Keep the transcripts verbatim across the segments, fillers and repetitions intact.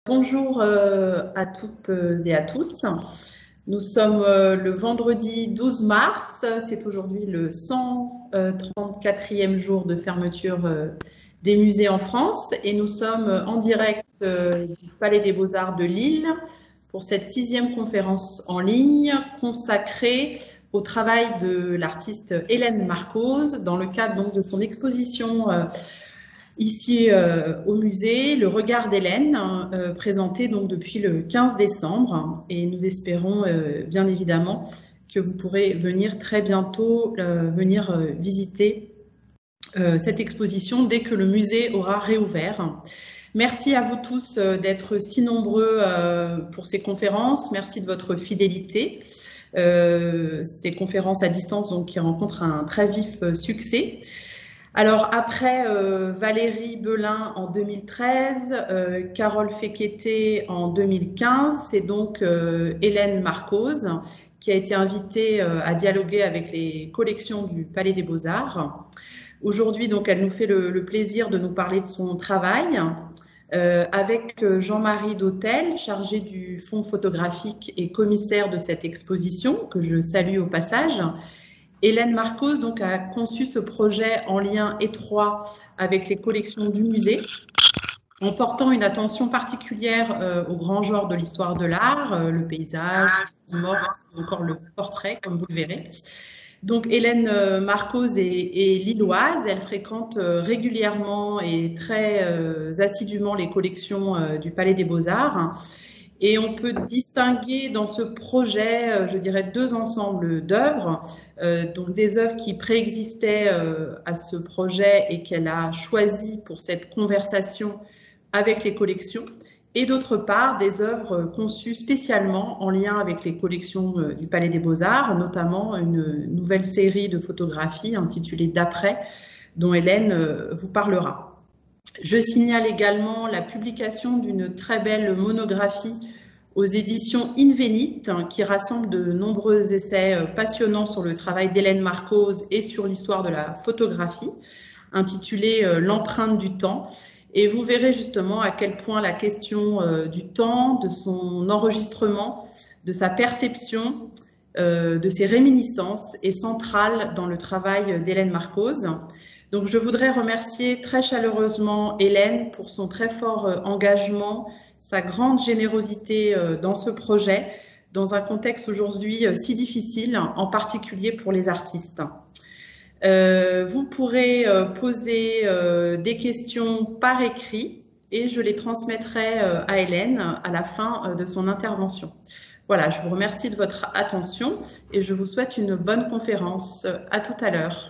Bonjour euh, à toutes et à tous. Nous sommes euh, le vendredi douze mars. C'est aujourd'hui le cent trente-quatrième jour de fermeture euh, des musées en France et nous sommes en direct euh, du Palais des Beaux-Arts de Lille pour cette sixième conférence en ligne consacrée au travail de l'artiste Hélène Marcos dans le cadre donc de son exposition euh, ici euh, au musée, le regard d'Hélène, euh, présenté donc depuis le quinze décembre. Et nous espérons euh, bien évidemment que vous pourrez venir très bientôt euh, venir euh, visiter euh, cette exposition dès que le musée aura réouvert. Merci à vous tous euh, d'être si nombreux euh, pour ces conférences. Merci de votre fidélité. Euh, ces conférences à distance donc, qui rencontrent un très vif euh, succès. Alors après euh, Valérie Belin en deux mille treize, euh, Carole Fekete en deux mille quinze, c'est donc euh, Hélène Marcos qui a été invitée euh, à dialoguer avec les collections du Palais des Beaux-Arts. Aujourd'hui, donc, elle nous fait le, le plaisir de nous parler de son travail euh, avec Jean-Marie Dautel, chargé du fonds photographique et commissaire de cette exposition, que je salue au passage. Hélène Marcos donc, a conçu ce projet en lien étroit avec les collections du musée, en portant une attention particulière euh, aux grands genres de l'histoire de l'art, euh, le paysage, le mort, encore le portrait, comme vous le verrez. Donc Hélène euh, Marcos est, est lilloise, elle fréquente euh, régulièrement et très euh, assidûment les collections euh, du Palais des Beaux-Arts. Et on peut distinguer dans ce projet, euh, je dirais, deux ensembles d'œuvres, euh, donc des œuvres qui préexistaient euh, à ce projet et qu'elle a choisi pour cette conversation avec les collections, et d'autre part des œuvres conçues spécialement en lien avec les collections euh, du Palais des Beaux-Arts, notamment une nouvelle série de photographies intitulée D'après, dont Hélène euh, vous parlera. Je signale également la publication d'une très belle monographie aux éditions Invenit, qui rassemble de nombreux essais passionnants sur le travail d'Hélène Marcos et sur l'histoire de la photographie, intitulée L'empreinte du temps. Et vous verrez justement à quel point la question du temps, de son enregistrement, de sa perception, de ses réminiscences est centrale dans le travail d'Hélène Marcos. Donc, je voudrais remercier très chaleureusement Hélène pour son très fort engagement, sa grande générosité dans ce projet, dans un contexte aujourd'hui si difficile, en particulier pour les artistes. Euh, vous pourrez poser des questions par écrit et je les transmettrai à Hélène à la fin de son intervention. Voilà, je vous remercie de votre attention et je vous souhaite une bonne conférence. À tout à l'heure.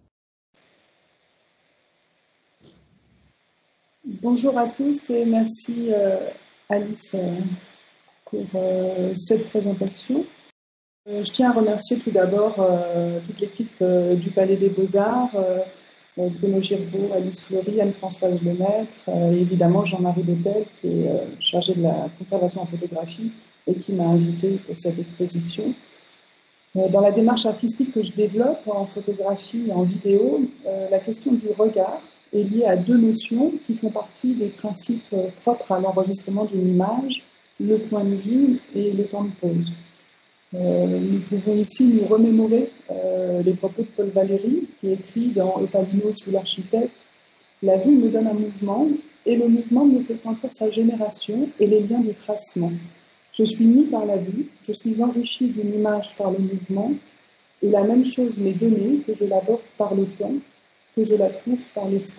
Bonjour à tous et merci euh, Alice euh, pour euh, cette présentation. Euh, je tiens à remercier tout d'abord euh, toute l'équipe euh, du Palais des Beaux-Arts, euh, Bruno Girbeau, Alice Fleury, Anne-Françoise Lemaître euh, et évidemment Jean-Marie Dautel qui est euh, chargé de la conservation en photographie et qui m'a invité pour cette exposition. Euh, dans la démarche artistique que je développe en photographie et en vidéo, euh, la question du regard est liée à deux notions qui font partie des principes propres à l'enregistrement d'une image, le point de vue et le temps de pause. Euh, nous pouvons ici nous remémorer euh, les propos de Paul Valéry qui écrit dans Epalinus sous l'architecte « La vue me donne un mouvement et le mouvement me fait sentir sa génération et les liens du tracement. Je suis mis par la vue, je suis enrichi d'une image par le mouvement et la même chose m'est donnée que je l'aborde par le temps, que je la trouve par l'espace. »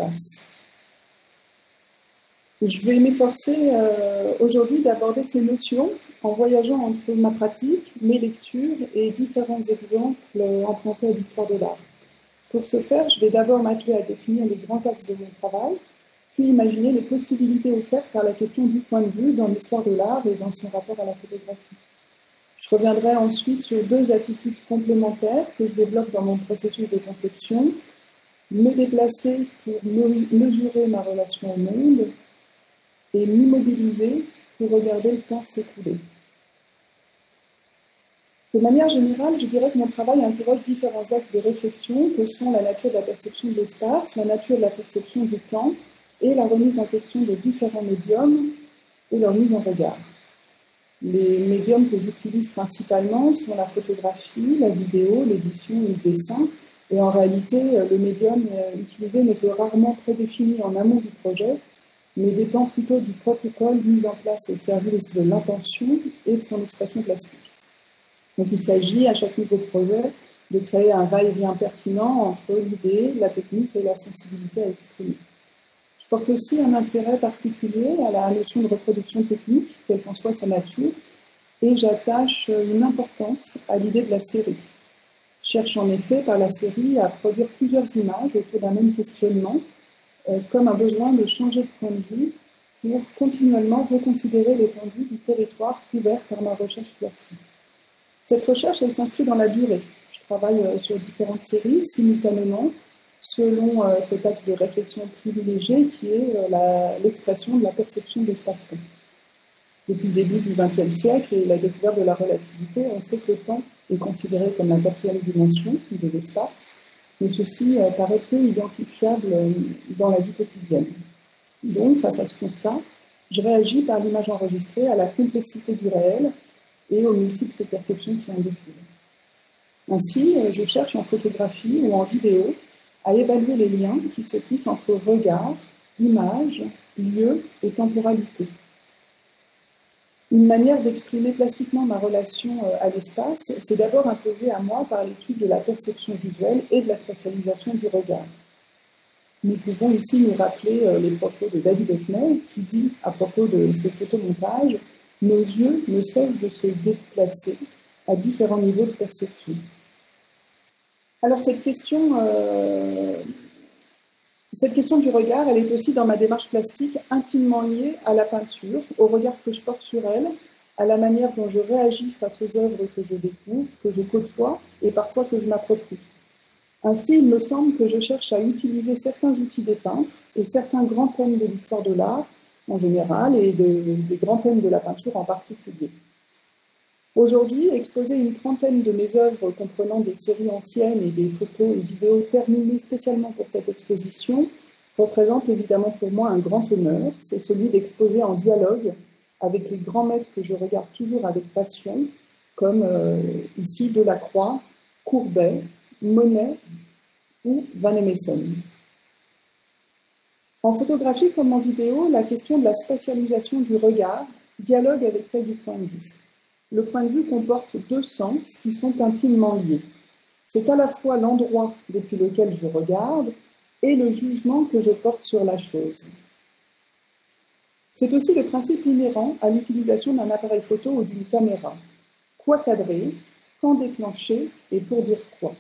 Je vais m'efforcer euh, aujourd'hui d'aborder ces notions en voyageant entre ma pratique, mes lectures et différents exemples empruntés à l'histoire de l'art. Pour ce faire, je vais d'abord m'atteler à définir les grands axes de mon travail, puis imaginer les possibilités offertes par la question du point de vue dans l'histoire de l'art et dans son rapport à la photographie. Je reviendrai ensuite sur deux attitudes complémentaires que je développe dans mon processus de conception, me déplacer pour mesurer ma relation au monde et m'immobiliser pour regarder le temps s'écouler. De manière générale, je dirais que mon travail interroge différents axes de réflexion que sont la nature de la perception de l'espace, la nature de la perception du temps et la remise en question de différents médiums, et leur mise en regard. Les médiums que j'utilise principalement sont la photographie, la vidéo, l'édition et le dessin. Et en réalité, le médium utilisé n'est que rarement prédéfini en amont du projet, mais dépend plutôt du protocole mis en place au service de l'intention et de son expression plastique. Donc il s'agit, à chaque niveau de projet, de créer un va-et-vient pertinent entre l'idée, la technique et la sensibilité à exprimer. Je porte aussi un intérêt particulier à la notion de reproduction technique, quelle qu'en soit sa nature, et j'attache une importance à l'idée de la série. Je cherche en effet par la série à produire plusieurs images autour d'un même questionnement, euh, comme un besoin de changer de point de vue pour continuellement reconsidérer l'étendue du territoire couvert par ma recherche plastique. Cette recherche, elle s'inscrit dans la durée. Je travaille euh, sur différentes séries simultanément, selon euh, cet axe de réflexion privilégié qui est euh, l'expression de la perception de l'espace-temps. Depuis le début du vingtième siècle et la découverte de la relativité, on sait que le temps est considéré comme la quatrième dimension de l'espace, mais ceci euh, paraît peu identifiable euh, dans la vie quotidienne. Donc, face à ce constat, je réagis par l'image enregistrée à la complexité du réel et aux multiples perceptions qui en découlent. Ainsi, je cherche en photographie ou en vidéo à évaluer les liens qui se tissent entre regard, image, lieu et temporalité. Une manière d'exprimer plastiquement ma relation à l'espace, c'est d'abord imposée à moi par l'étude de la perception visuelle et de la spatialisation du regard. Nous pouvons ici nous rappeler les propos de David Hockney qui dit à propos de ces photomontages « Nos yeux ne cessent de se déplacer à différents niveaux de perception ». Alors cette question, euh, cette question du regard, elle est aussi dans ma démarche plastique intimement liée à la peinture, au regard que je porte sur elle, à la manière dont je réagis face aux œuvres que je découvre, que je côtoie et parfois que je m'approprie. Ainsi, il me semble que je cherche à utiliser certains outils des peintres et certains grands thèmes de l'histoire de l'art en général et de, des grands thèmes de la peinture en particulier. Aujourd'hui, exposer une trentaine de mes œuvres comprenant des séries anciennes et des photos et vidéos terminées spécialement pour cette exposition représente évidemment pour moi un grand honneur. C'est celui d'exposer en dialogue avec les grands maîtres que je regarde toujours avec passion, comme euh, ici Delacroix, Courbet, Monet ou Van Emerson. En photographie comme en vidéo, la question de la spatialisation du regard dialogue avec celle du point de vue. Le point de vue comporte deux sens qui sont intimement liés. C'est à la fois l'endroit depuis lequel je regarde et le jugement que je porte sur la chose. C'est aussi le principe inhérent à l'utilisation d'un appareil photo ou d'une caméra. Quoi cadrer, quand déclencher et pour dire quoi.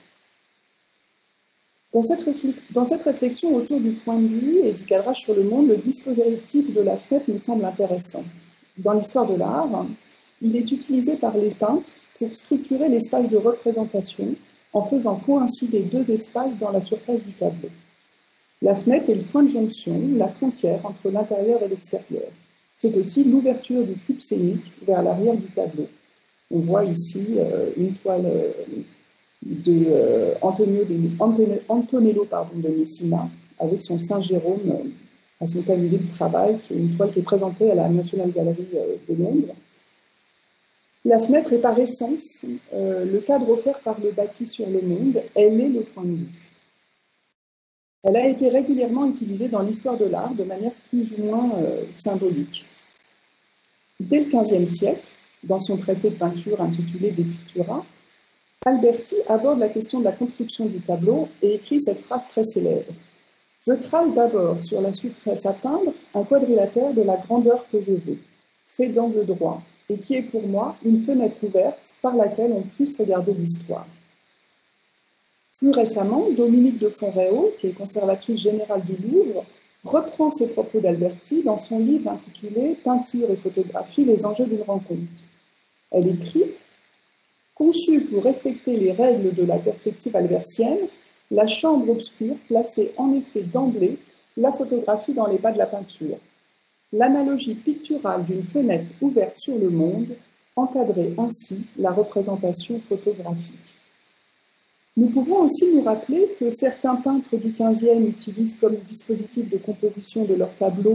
Dans cette, dans cette réflexion autour du point de vue et du cadrage sur le monde, le dispositif de la fenêtre me semble intéressant. Dans l'histoire de l'art, il est utilisé par les peintres pour structurer l'espace de représentation en faisant coïncider deux espaces dans la surface du tableau. La fenêtre est le point de jonction, la frontière entre l'intérieur et l'extérieur. C'est aussi l'ouverture du cube scénique vers l'arrière du tableau. On voit ici euh, une toile euh, de euh, Antonio de, Antonello, Antonello pardon, de Messina avec son Saint Jérôme euh, à son tablier de travail, qui est une toile qui est présentée à la National Gallery euh, de Londres. La fenêtre est par essence euh, le cadre offert par le bâti sur le monde, elle est le point de vue. Elle a été régulièrement utilisée dans l'histoire de l'art de manière plus ou moins euh, symbolique. Dès le quinzième siècle, dans son traité de peinture intitulé De Pictura, Alberti aborde la question de la construction du tableau et écrit cette phrase très célèbre. « Je trace d'abord sur la surface à peindre un quadrilatère de la grandeur que je veux, fait d'angle droit, et qui est pour moi une fenêtre ouverte par laquelle on puisse regarder l'histoire. » Plus récemment, Dominique de Fonréau, qui est conservatrice générale du Louvre, reprend ces propos d'Alberti dans son livre intitulé « Peinture et photographie, les enjeux d'une rencontre ». Elle écrit « Conçue pour respecter les règles de la perspective albertienne, la chambre obscure plaçait en effet d'emblée la photographie dans les bas de la peinture. L'analogie picturale d'une fenêtre ouverte sur le monde encadrait ainsi la représentation photographique. » Nous pouvons aussi nous rappeler que certains peintres du quinzième utilisent comme dispositif de composition de leurs tableaux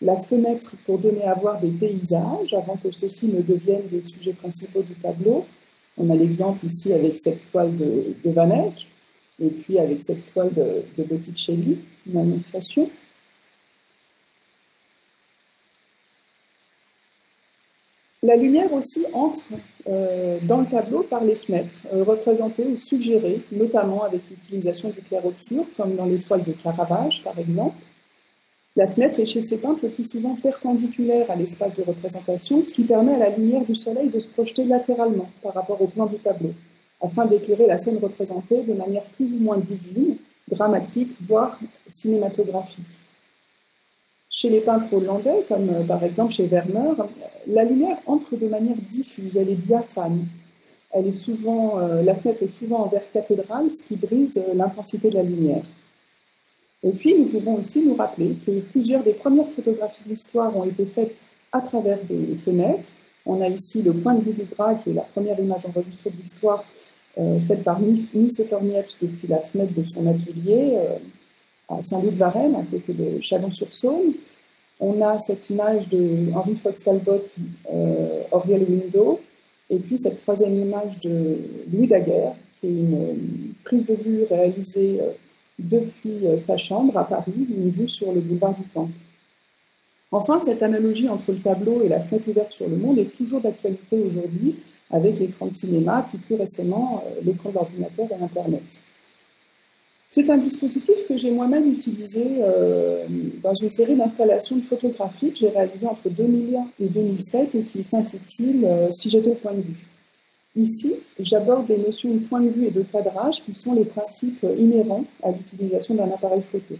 la fenêtre pour donner à voir des paysages avant que ceux-ci ne deviennent des sujets principaux du tableau. On a l'exemple ici avec cette toile de, de Van Eyck, et puis avec cette toile de, de Botticelli, une annonciation. La lumière aussi entre euh, dans le tableau par les fenêtres, euh, représentées ou suggérées, notamment avec l'utilisation du clair-obscur, comme dans les toiles de Caravage, par exemple. La fenêtre est chez ces peintres le plus souvent perpendiculaire à l'espace de représentation, ce qui permet à la lumière du soleil de se projeter latéralement par rapport au plan du tableau, afin d'éclairer la scène représentée de manière plus ou moins divine, dramatique, voire cinématographique. Chez les peintres hollandais, comme euh, par exemple chez Vermeer, la lumière entre de manière diffuse, elle est diaphane. Elle est souvent, euh, la fenêtre est souvent en verre cathédral, ce qui brise euh, l'intensité de la lumière. Et puis, nous pouvons aussi nous rappeler que plusieurs des premières photographies de l'histoire ont été faites à travers des fenêtres. On a ici le point de vue du Gras, qui est la première image enregistrée de l'histoire, euh, faite par Mies Corniech depuis la fenêtre de son atelier euh, à Saint-Loup-de-Varennes, à côté de Chalon-sur-Saône. On a cette image de Henry Fox Talbot, euh, Oriel Window, et puis cette troisième image de Louis Daguerre, qui est une, une prise de vue réalisée euh, depuis euh, sa chambre à Paris, une vue sur le boulevard du Temple. Enfin, cette analogie entre le tableau et la fenêtre ouverte sur le monde est toujours d'actualité aujourd'hui, avec l'écran de cinéma, puis plus récemment euh, l'écran d'ordinateur et Internet. C'est un dispositif que j'ai moi-même utilisé euh, dans une série d'installations photographiques que j'ai réalisées entre deux mille un et deux mille sept et qui s'intitule euh, « Si j'étais au point de vue ». Ici, j'aborde des notions de point de vue et de cadrage qui sont les principes inhérents à l'utilisation d'un appareil photo.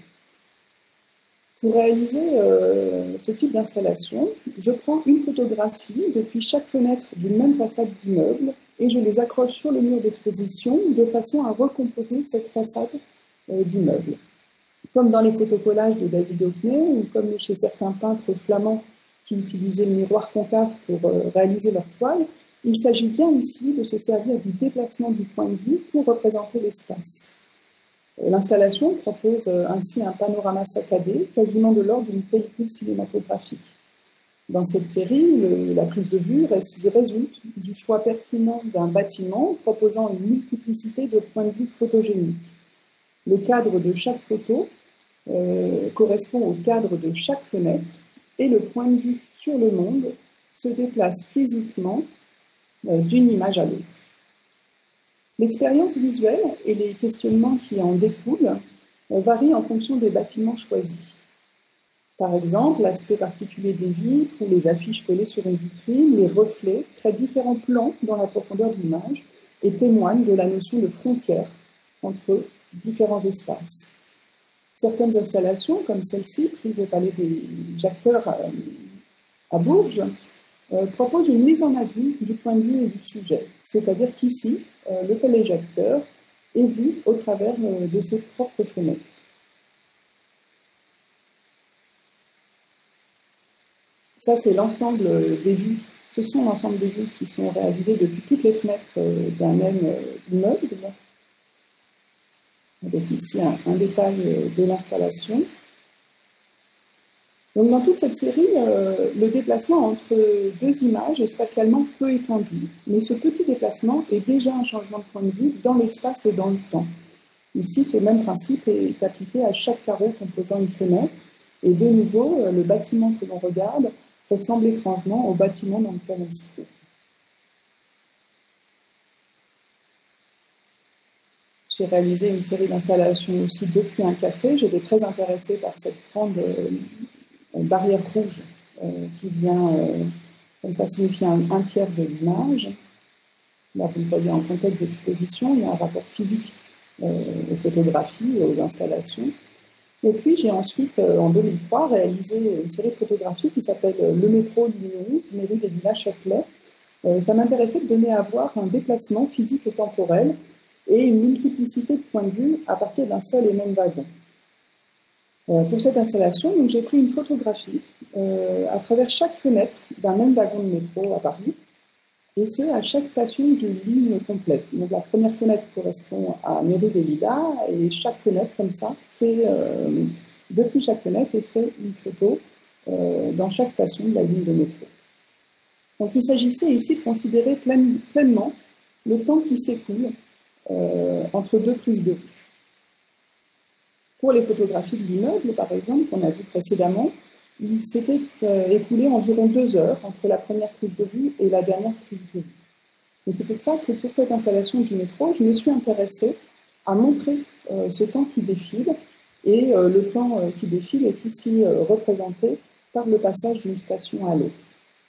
Pour réaliser euh, ce type d'installation, je prends une photographie depuis chaque fenêtre d'une même façade d'immeuble et je les accroche sur le mur d'exposition de façon à recomposer cette façade euh, d'immeuble. Comme dans les photocollages de David Hockney ou comme chez certains peintres flamands qui utilisaient le miroir concave pour euh, réaliser leur toile, il s'agit bien ici de se servir du déplacement du point de vue pour représenter l'espace. L'installation propose ainsi un panorama saccadé, quasiment de l'ordre d'une pellicule cinématographique. Dans cette série, le, la prise de vue résulte du choix pertinent d'un bâtiment proposant une multiplicité de points de vue photogéniques. Le cadre de chaque photo euh, correspond au cadre de chaque fenêtre et le point de vue sur le monde se déplace physiquement euh, d'une image à l'autre. L'expérience visuelle et les questionnements qui en découlent varient en fonction des bâtiments choisis. Par exemple, l'aspect particulier des vitres ou les affiches collées sur une vitrine, les reflets créent différents plans dans la profondeur de l'image et témoignent de la notion de frontière entre différents espaces. Certaines installations, comme celle-ci, prise au Palais des Jacques-Cœur à Bourges, Euh, propose une mise en abîme du point de vue du sujet. C'est-à-dire qu'ici, euh, le Palais Jacques-Cœur est vu au travers euh, de ses propres fenêtres. Ça, c'est l'ensemble des vues. Ce sont l'ensemble des vues qui sont réalisées depuis toutes les fenêtres euh, d'un même euh, immeuble. Avec ici un, un détail euh, de l'installation. Donc, dans toute cette série, euh, le déplacement entre deux images est spatialement peu étendu, mais ce petit déplacement est déjà un changement de point de vue dans l'espace et dans le temps. Ici, ce même principe est appliqué à chaque carreau composant une fenêtre, et de nouveau, euh, le bâtiment que l'on regarde ressemble étrangement au bâtiment dans lequel on se trouve. J'ai réalisé une série d'installations aussi depuis un café. J'étais très intéressée par cette grande euh, barrière rouge euh, qui vient, euh, comme ça signifie un, un tiers de l'image. Là, vous le voyez en contexte d'exposition, il y a un rapport physique euh, aux photographies et aux installations. Et puis, j'ai ensuite, euh, en deux mille trois, réalisé une série de photographies qui s'appelle Le métro ligne onze, mairie des Villas-Châtelet. Euh, ça m'intéressait de donner à voir un déplacement physique et temporel et une multiplicité de points de vue à partir d'un seul et même wagon. Euh, pour cette installation, donc, j'ai pris une photographie euh, à travers chaque fenêtre d'un même wagon de métro à Paris, et ce, à chaque station d'une ligne complète. Donc la première fenêtre correspond à Mairie des Lilas, et chaque fenêtre, comme ça, fait, euh, depuis chaque fenêtre, est fait une photo euh, dans chaque station de la ligne de métro. Donc il s'agissait ici de considérer pleine, pleinement le temps qui s'écoule euh, entre deux prises de vue. Pour les photographies de l'immeuble, par exemple, qu'on a vu précédemment, il s'était euh, écoulé environ deux heures entre la première prise de vue et la dernière prise de vue. Et c'est pour ça que pour cette installation du métro, je me suis intéressée à montrer euh, ce temps qui défile, et euh, le temps euh, qui défile est ici euh, représenté par le passage d'une station à l'autre.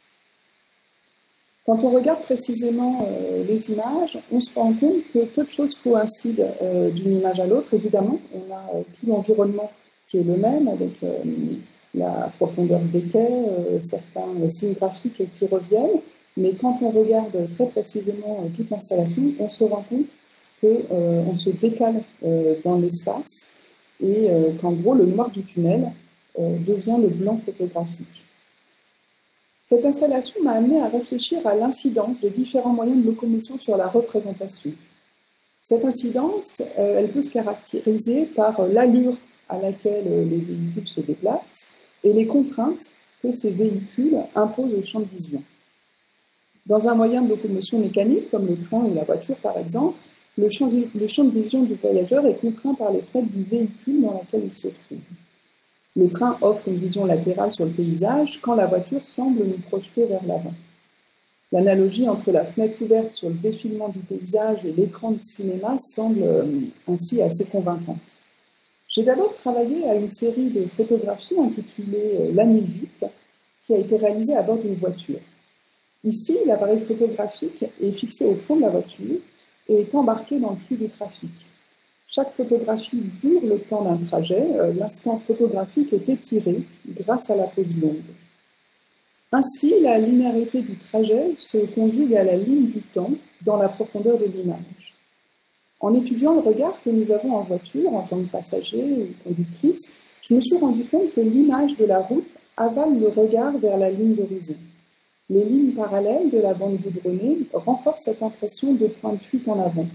Quand on regarde précisément euh, les images, on se rend compte que peu de choses coïncident euh, d'une image à l'autre. Évidemment, on a euh, tout l'environnement qui est le même, avec euh, la profondeur des quais, euh, certains signes graphiques qui reviennent, mais quand on regarde très précisément euh, toute l'installation, on se rend compte qu'on euh, se décale euh, dans l'espace et euh, qu'en gros, le noir du tunnel euh, devient le blanc photographique. Cette installation m'a amené à réfléchir à l'incidence de différents moyens de locomotion sur la représentation. Cette incidence, euh, elle peut se caractériser par l'allure à laquelle les véhicules se déplacent et les contraintes que ces véhicules imposent au champ de vision. Dans un moyen de locomotion mécanique, comme le train ou la voiture par exemple, le champ, le champ de vision du voyageur est contraint par les freins du véhicule dans lequel il se trouve. Le train offre une vision latérale sur le paysage quand la voiture semble nous projeter vers l'avant. L'analogie entre la fenêtre ouverte sur le défilement du paysage et l'écran de cinéma semble ainsi assez convaincante. J'ai d'abord travaillé à une série de photographies intitulée La mille huit, qui a été réalisée à bord d'une voiture. Ici, l'appareil photographique est fixé au fond de la voiture et est embarqué dans le flux du trafic. Chaque photographie dure le temps d'un trajet, l'instant photographique est étiré grâce à la pause longue. Ainsi, la linéarité du trajet se conjugue à la ligne du temps dans la profondeur de l'image. En étudiant le regard que nous avons en voiture, en tant que passager ou conductrice, je me suis rendu compte que l'image de la route avale le regard vers la ligne d'horizon. Les lignes parallèles de la bande goudronnée renforcent cette impression de point de fuite en avant.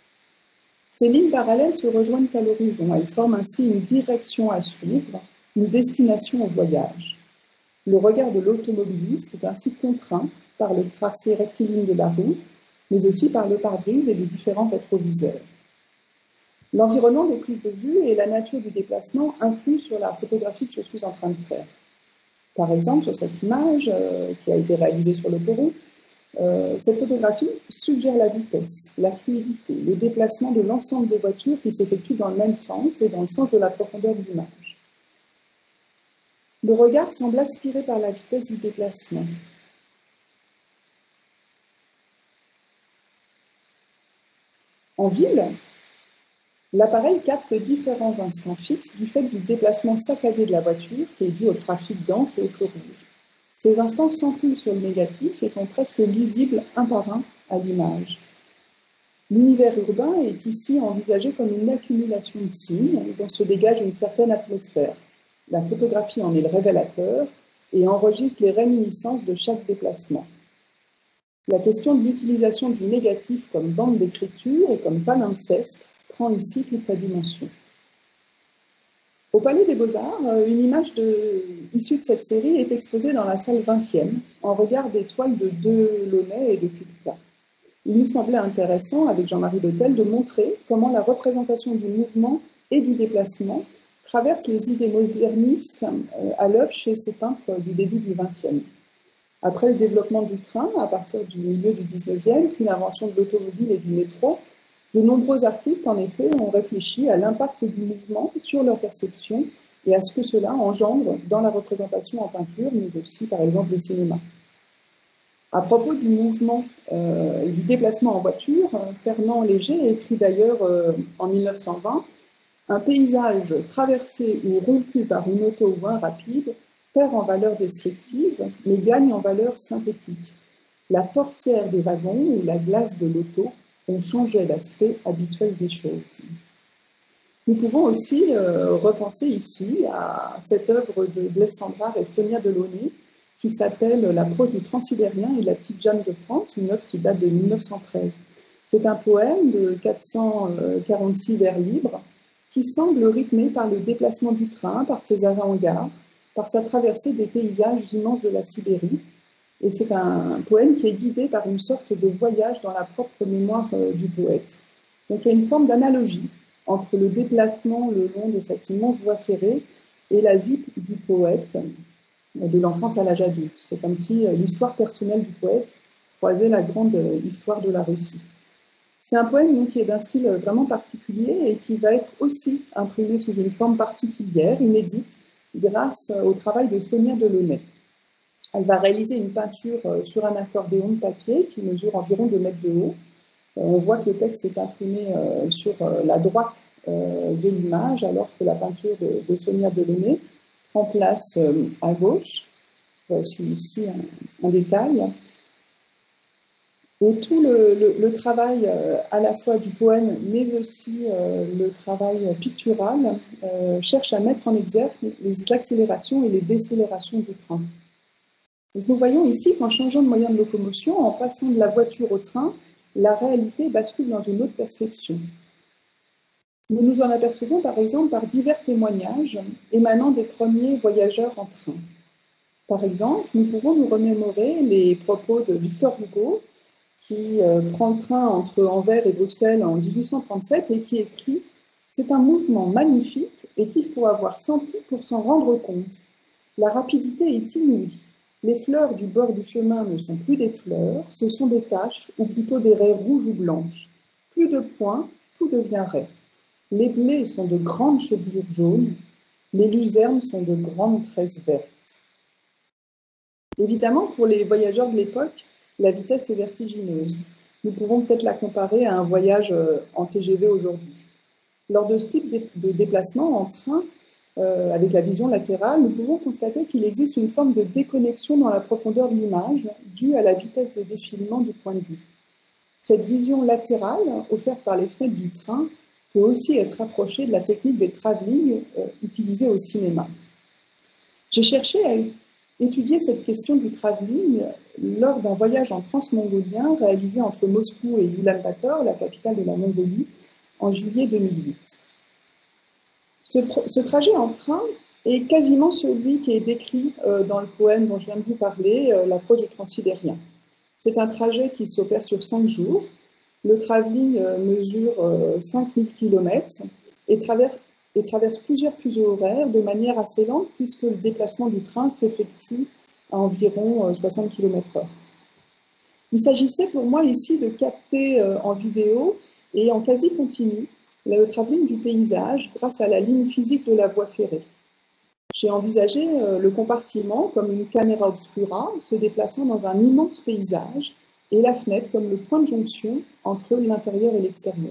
Ces lignes parallèles se rejoignent à l'horizon. Elles forment ainsi une direction à suivre, une destination au voyage. Le regard de l'automobiliste est ainsi contraint par le tracé rectiligne de la route, mais aussi par le pare-brise et les différents rétroviseurs. L'environnement des prises de vue et la nature du déplacement influent sur la photographie que je suis en train de faire. Par exemple, sur cette image euh, qui a été réalisée sur l'autoroute, Euh, cette photographie suggère la vitesse, la fluidité, le déplacement de l'ensemble des voitures qui s'effectuent dans le même sens et dans le sens de la profondeur de l'image. Le regard semble aspiré par la vitesse du déplacement. En ville, l'appareil capte différents instants fixes du fait du déplacement saccadé de la voiture qui est dû au trafic dense et au feu rouge. Ces instants s'empilent sur le négatif et sont presque lisibles un par un à l'image. L'univers urbain est ici envisagé comme une accumulation de signes dont se dégage une certaine atmosphère. La photographie en est le révélateur et enregistre les réminiscences de chaque déplacement. La question de l'utilisation du négatif comme bande d'écriture et comme palimpseste prend ici toute sa dimension. Au Palais des Beaux-Arts, une image de, issue de cette série est exposée dans la salle vingtième, en regard des toiles de Delaunay et de Kutka. Il nous semblait intéressant, avec Jean-Marie Letel, de montrer comment la représentation du mouvement et du déplacement traverse les idées modernistes à l'œuvre chez ces peintres du début du vingtième. Après le développement du train, à partir du milieu du dix-neuvième, puis l'invention de l'automobile et du métro, de nombreux artistes, en effet, ont réfléchi à l'impact du mouvement sur leur perception et à ce que cela engendre dans la représentation en peinture, mais aussi, par exemple, le cinéma. À propos du mouvement euh, et du déplacement en voiture, Fernand Léger écrit d'ailleurs euh, en mille neuf cent vingt « Un paysage traversé ou rompu par une auto ou un rapide perd en valeur descriptive, mais gagne en valeur synthétique. La portière des wagons ou la glace de l'auto ont changé l'aspect habituel des choses. » Nous pouvons aussi euh, repenser ici à cette œuvre de Blaise Cendrars et Sonia Delaunay qui s'appelle « La prose du Transsibérien et la petite Jeanne de France », une œuvre qui date de mille neuf cent treize. C'est un poème de quatre cent quarante-six vers libres qui semble rythmé par le déplacement du train, par ses arrêts en gare, par sa traversée des paysages immenses de la Sibérie. Et c'est un poème qui est guidé par une sorte de voyage dans la propre mémoire euh, du poète. Donc il y a une forme d'analogie entre le déplacement le long de cette immense voie ferrée et la vie du poète, de l'enfance à l'âge adulte. C'est comme si euh, l'histoire personnelle du poète croisait la grande euh, histoire de la Russie. C'est un poème donc, qui est d'un style vraiment particulier et qui va être aussi imprimé sous une forme particulière, inédite, grâce au travail de Sonia Delaunay. Elle va réaliser une peinture sur un accordéon de papier qui mesure environ deux mètres de haut. On voit que le texte est imprimé sur la droite de l'image, alors que la peinture de, de Sonia Delaunay prend place à gauche. Voici ici un, un détail. Et tout le, le, le travail euh, à la fois du poème, mais aussi euh, le travail pictural, euh, cherche à mettre en exergue les accélérations et les décélérations du train. Donc nous voyons ici qu'en changeant de moyen de locomotion, en passant de la voiture au train, la réalité bascule dans une autre perception. Nous nous en apercevons par exemple par divers témoignages émanant des premiers voyageurs en train. Par exemple, nous pouvons nous remémorer les propos de Victor Hugo, qui euh, prend le train entre Anvers et Bruxelles en dix-huit cent trente-sept et qui écrit « C'est un mouvement magnifique et qu'il faut avoir senti pour s'en rendre compte. La rapidité est inouïe. Les fleurs du bord du chemin ne sont plus des fleurs, ce sont des taches, ou plutôt des raies rouges ou blanches. Plus de points, tout devient raie. Les blés sont de grandes chevelures jaunes, les luzernes sont de grandes tresses vertes. » Évidemment, pour les voyageurs de l'époque, la vitesse est vertigineuse. Nous pouvons peut-être la comparer à un voyage en T G V aujourd'hui. Lors de ce type de déplacement en train, euh, avec la vision latérale, nous pouvons constater qu'il existe une forme de déconnexion dans la profondeur de l'image due à la vitesse de défilement du point de vue. Cette vision latérale, offerte par les fenêtres du train, peut aussi être rapprochée de la technique des travelling euh, utilisée au cinéma. J'ai cherché à étudier cette question du travelling lors d'un voyage en transmongolien réalisé entre Moscou et Ulan-Bator, la capitale de la Mongolie, en juillet deux mille huit. Ce, ce trajet en train est quasiment celui qui est décrit euh, dans le poème dont je viens de vous parler, euh, l'approche du transsibérien. C'est un trajet qui s'opère sur cinq jours. Le travelling euh, mesure euh, cinq mille kilomètres et traverse et traverse plusieurs fuseaux horaires de manière assez lente puisque le déplacement du train s'effectue à environ soixante kilomètres heure. Il s'agissait pour moi ici de capter en vidéo et en quasi continu le travelling du paysage grâce à la ligne physique de la voie ferrée. J'ai envisagé le compartiment comme une caméra obscura se déplaçant dans un immense paysage et la fenêtre comme le point de jonction entre l'intérieur et l'extérieur.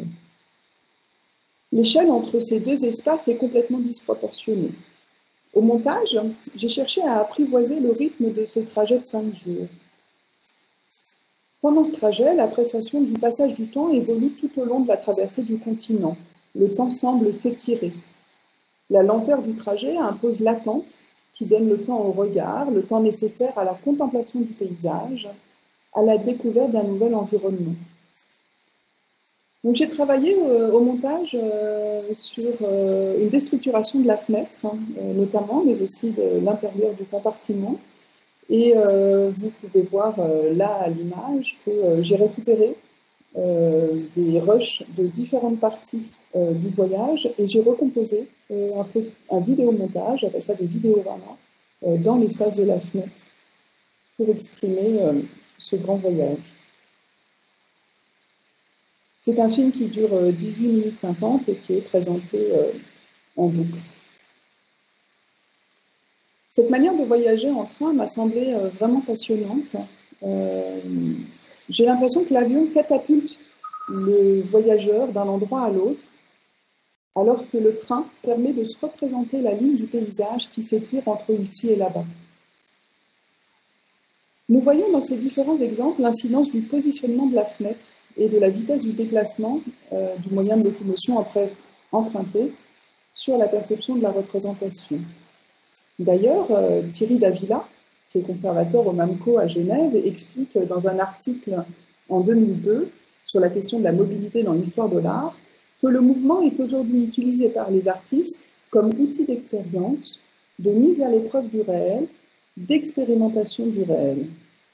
L'échelle entre ces deux espaces est complètement disproportionnée. Au montage, j'ai cherché à apprivoiser le rythme de ce trajet de cinq jours. Pendant ce trajet, l'appréciation du passage du temps évolue tout au long de la traversée du continent. Le temps semble s'étirer. La lenteur du trajet impose l'attente qui donne le temps au regard, le temps nécessaire à la contemplation du paysage, à la découverte d'un nouvel environnement. Donc, j'ai travaillé euh, au montage euh, sur euh, une déstructuration de la fenêtre, hein, euh, notamment, mais aussi de l'intérieur du compartiment. Et euh, vous pouvez voir euh, là à l'image que euh, j'ai récupéré euh, des rushs de différentes parties euh, du voyage et j'ai recomposé euh, un, un vidéomontage, j'appelle ça des vidéoramas, euh, dans l'espace de la fenêtre pour exprimer euh, ce grand voyage. C'est un film qui dure dix-huit minutes cinquante et qui est présenté euh, en boucle. Cette manière de voyager en train m'a semblé euh, vraiment passionnante. Euh, J'ai l'impression que l'avion catapulte le voyageur d'un endroit à l'autre, alors que le train permet de se représenter la ligne du paysage qui s'étire entre ici et là-bas. Nous voyons dans ces différents exemples l'incidence du positionnement de la fenêtre et de la vitesse du déplacement euh, du moyen de locomotion après emprunté sur la perception de la représentation. D'ailleurs, euh, Thierry Davila, qui est conservateur au MAMCO à Genève, explique dans un article en deux mille deux sur la question de la mobilité dans l'histoire de l'art que le mouvement est aujourd'hui utilisé par les artistes comme outil d'expérience de mise à l'épreuve du réel, d'expérimentation du réel.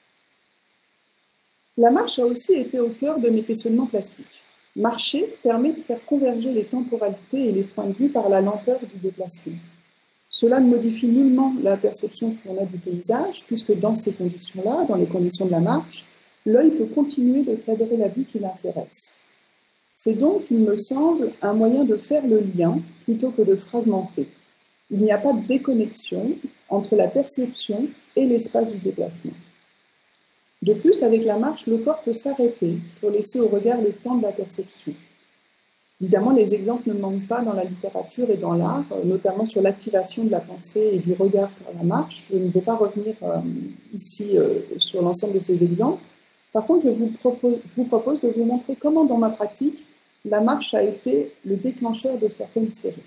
La marche a aussi été au cœur de mes questionnements plastiques. Marcher permet de faire converger les temporalités et les points de vue par la lenteur du déplacement. Cela ne modifie nullement la perception qu'on a du paysage, puisque dans ces conditions-là, dans les conditions de la marche, l'œil peut continuer de cadrer la vue qui l'intéresse. C'est donc, il me semble, un moyen de faire le lien plutôt que de fragmenter. Il n'y a pas de déconnexion entre la perception et l'espace du déplacement. De plus, avec la marche, le corps peut s'arrêter pour laisser au regard le temps de la perception. Évidemment, les exemples ne manquent pas dans la littérature et dans l'art, notamment sur l'activation de la pensée et du regard par la marche. Je ne vais pas revenir euh, ici euh, sur l'ensemble de ces exemples. Par contre, je vous, propose, je vous propose de vous montrer comment, dans ma pratique, la marche a été le déclencheur de certaines séries.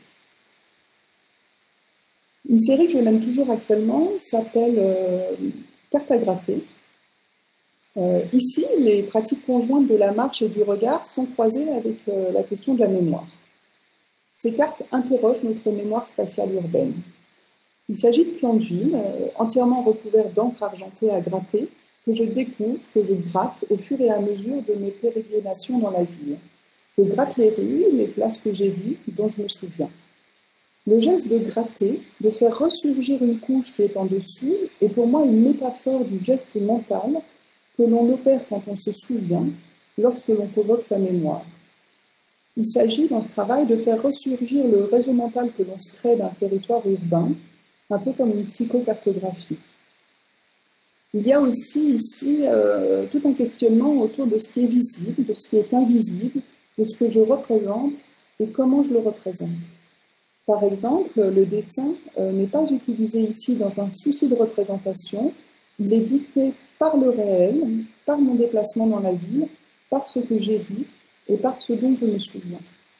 Une série que je mène toujours actuellement s'appelle euh, Carte à gratter. Euh, ici, les pratiques conjointes de la marche et du regard sont croisées avec euh, la question de la mémoire. Ces cartes interrogent notre mémoire spatiale urbaine. Il s'agit de plans de ville, euh, entièrement recouverts d'encre argentée à gratter, que je découvre, que je gratte au fur et à mesure de mes pérégrinations dans la ville. Je gratte les rues, les places que j'ai vues, dont je me souviens. Le geste de gratter, de faire ressurgir une couche qui est en dessous, est pour moi une métaphore du geste mental que l'on opère quand on se souvient, lorsque l'on convoque sa mémoire. Il s'agit dans ce travail de faire ressurgir le réseau mental que l'on se crée d'un territoire urbain, un peu comme une psychocartographie. Il y a aussi ici euh, tout un questionnement autour de ce qui est visible, de ce qui est invisible, de ce que je représente et comment je le représente. Par exemple, le dessin euh, n'est pas utilisé ici dans un souci de représentation, il est dicté par le réel, par mon déplacement dans la ville, par ce que j'ai vu et par ce dont je me souviens.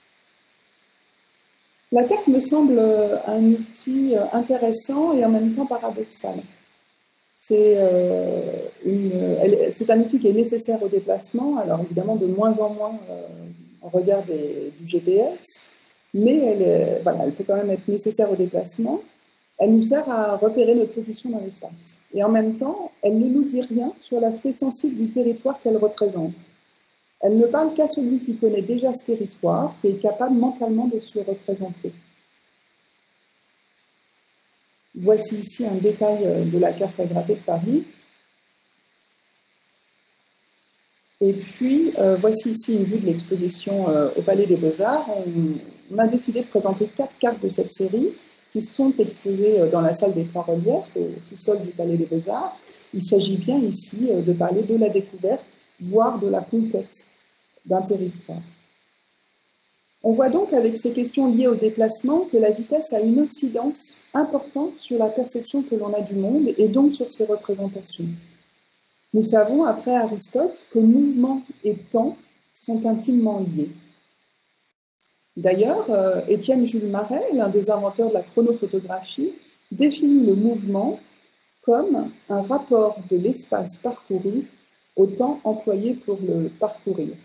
La carte me semble un outil intéressant et en même temps paradoxal. C'est euh, un outil qui est nécessaire au déplacement, alors évidemment de moins en moins euh, en regard des, du G P S, mais elle, est, voilà, elle peut quand même être nécessaire au déplacement. Elle nous sert à repérer notre position dans l'espace. Et en même temps, elle ne nous dit rien sur l'aspect sensible du territoire qu'elle représente. Elle ne parle qu'à celui qui connaît déjà ce territoire, qui est capable mentalement de se le représenter. Voici ici un détail de la carte à gratter de Paris. Et puis, euh, voici ici une vue de l'exposition euh, au Palais des Beaux-Arts. On, on a décidé de présenter quatre cartes de cette série qui sont exposées dans la salle des trois reliefs, au sous-sol du Palais des Beaux-Arts. Il s'agit bien ici de parler de la découverte, voire de la conquête d'un territoire. On voit donc avec ces questions liées au déplacement que la vitesse a une incidence importante sur la perception que l'on a du monde et donc sur ses représentations. Nous savons, après Aristote, que mouvement et temps sont intimement liés. D'ailleurs, euh, Étienne Jules Marais, l'un des inventeurs de la chronophotographie, définit le mouvement comme un rapport de l'espace parcouru au temps employé pour le parcourir.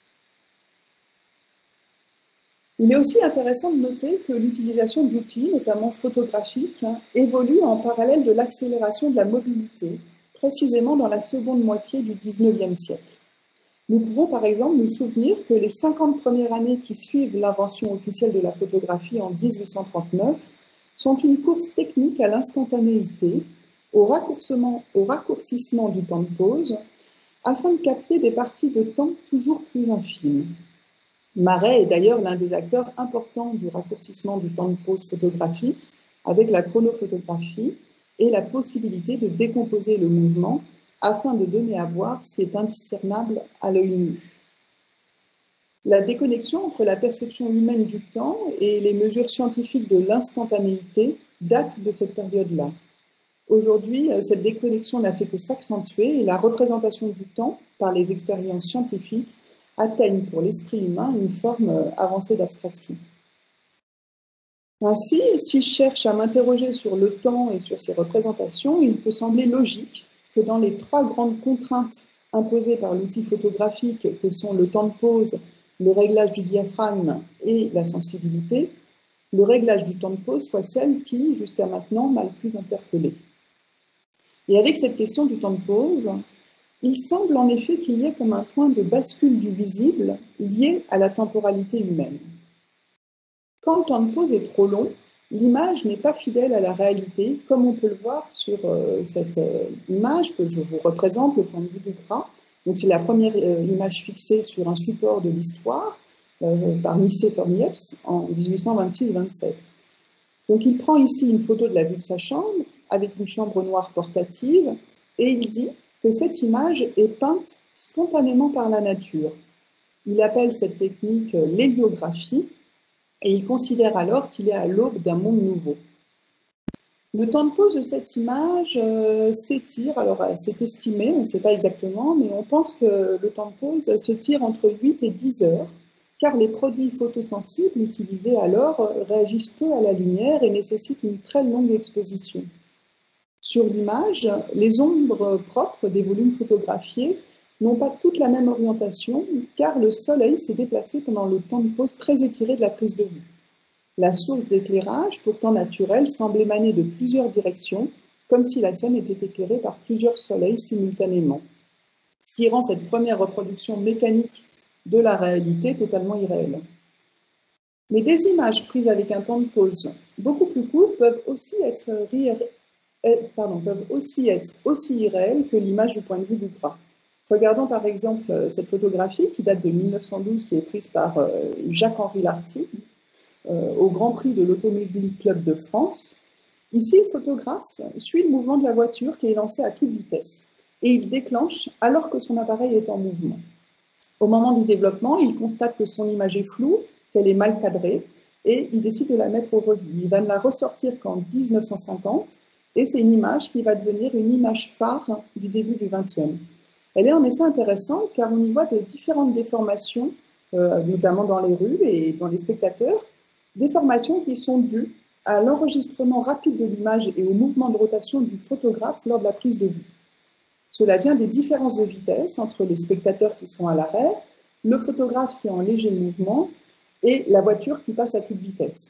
Il est aussi intéressant de noter que l'utilisation d'outils, notamment photographiques, évolue en parallèle de l'accélération de la mobilité, précisément dans la seconde moitié du dix-neuvième siècle. Nous pouvons par exemple nous souvenir que les cinquante premières années qui suivent l'invention officielle de la photographie en mille huit cent trente-neuf sont une course technique à l'instantanéité, au raccourcissement, au raccourcissement du temps de pause, afin de capter des parties de temps toujours plus infimes. Marais est d'ailleurs l'un des acteurs importants du raccourcissement du temps de pause photographique avec la chronophotographie et la possibilité de décomposer le mouvement afin de donner à voir ce qui est indiscernable à l'œil nu. La déconnexion entre la perception humaine du temps et les mesures scientifiques de l'instantanéité date de cette période-là. Aujourd'hui, cette déconnexion n'a fait que s'accentuer et la représentation du temps par les expériences scientifiques atteignent pour l'esprit humain une forme avancée d'abstraction. Ainsi, si je cherche à m'interroger sur le temps et sur ses représentations, il peut sembler logique que dans les trois grandes contraintes imposées par l'outil photographique, que sont le temps de pause, le réglage du diaphragme et la sensibilité, le réglage du temps de pause soit celle qui, jusqu'à maintenant, m'a le plus interpellée. Et avec cette question du temps de pause, il semble en effet qu'il y ait comme un point de bascule du visible lié à la temporalité humaine. Quand le temps de pause est trop long, l'image n'est pas fidèle à la réalité, comme on peut le voir sur euh, cette euh, image que je vous représente, le point de vue du gras. Donc c'est la première euh, image fixée sur un support de l'histoire euh, par Nicéphore-Niepce en dix-huit cent vingt-six vingt-sept. Donc il prend ici une photo de la vue de sa chambre avec une chambre noire portative et il dit que cette image est peinte spontanément par la nature. Il appelle cette technique l'héliographie et il considère alors qu'il est à l'aube d'un monde nouveau. Le temps de pause de cette image euh, s'étire, alors c'est estimé, on ne sait pas exactement, mais on pense que le temps de pause s'étire entre huit et dix heures, car les produits photosensibles utilisés alors réagissent peu à la lumière et nécessitent une très longue exposition. Sur l'image, les ombres propres des volumes photographiés n'ont pas toute la même orientation, car le soleil s'est déplacé pendant le temps de pause très étiré de la prise de vue. La source d'éclairage, pourtant naturelle, semble émaner de plusieurs directions, comme si la scène était éclairée par plusieurs soleils simultanément, ce qui rend cette première reproduction mécanique de la réalité totalement irréelle. Mais des images prises avec un temps de pause beaucoup plus court peuvent aussi être, pardon, peuvent aussi, être aussi irréelles que l'image du point de vue du gras. Regardons par exemple cette photographie qui date de mille neuf cent douze, qui est prise par Jacques-Henri Lartigue, Euh, au Grand Prix de l'Automobile Club de France. Ici, le photographe suit le mouvement de la voiture qui est lancée à toute vitesse et il déclenche alors que son appareil est en mouvement. Au moment du développement, il constate que son image est floue, qu'elle est mal cadrée et il décide de la mettre au rebut. Il va ne la ressortir qu'en mille neuf cent cinquante et c'est une image qui va devenir une image phare du début du vingtième. Elle est en effet intéressante car on y voit de différentes déformations, euh, notamment dans les rues et dans les spectateurs, déformations qui sont dues à l'enregistrement rapide de l'image et au mouvement de rotation du photographe lors de la prise de vue. Cela vient des différences de vitesse entre les spectateurs qui sont à l'arrêt, le photographe qui est en léger mouvement et la voiture qui passe à toute vitesse.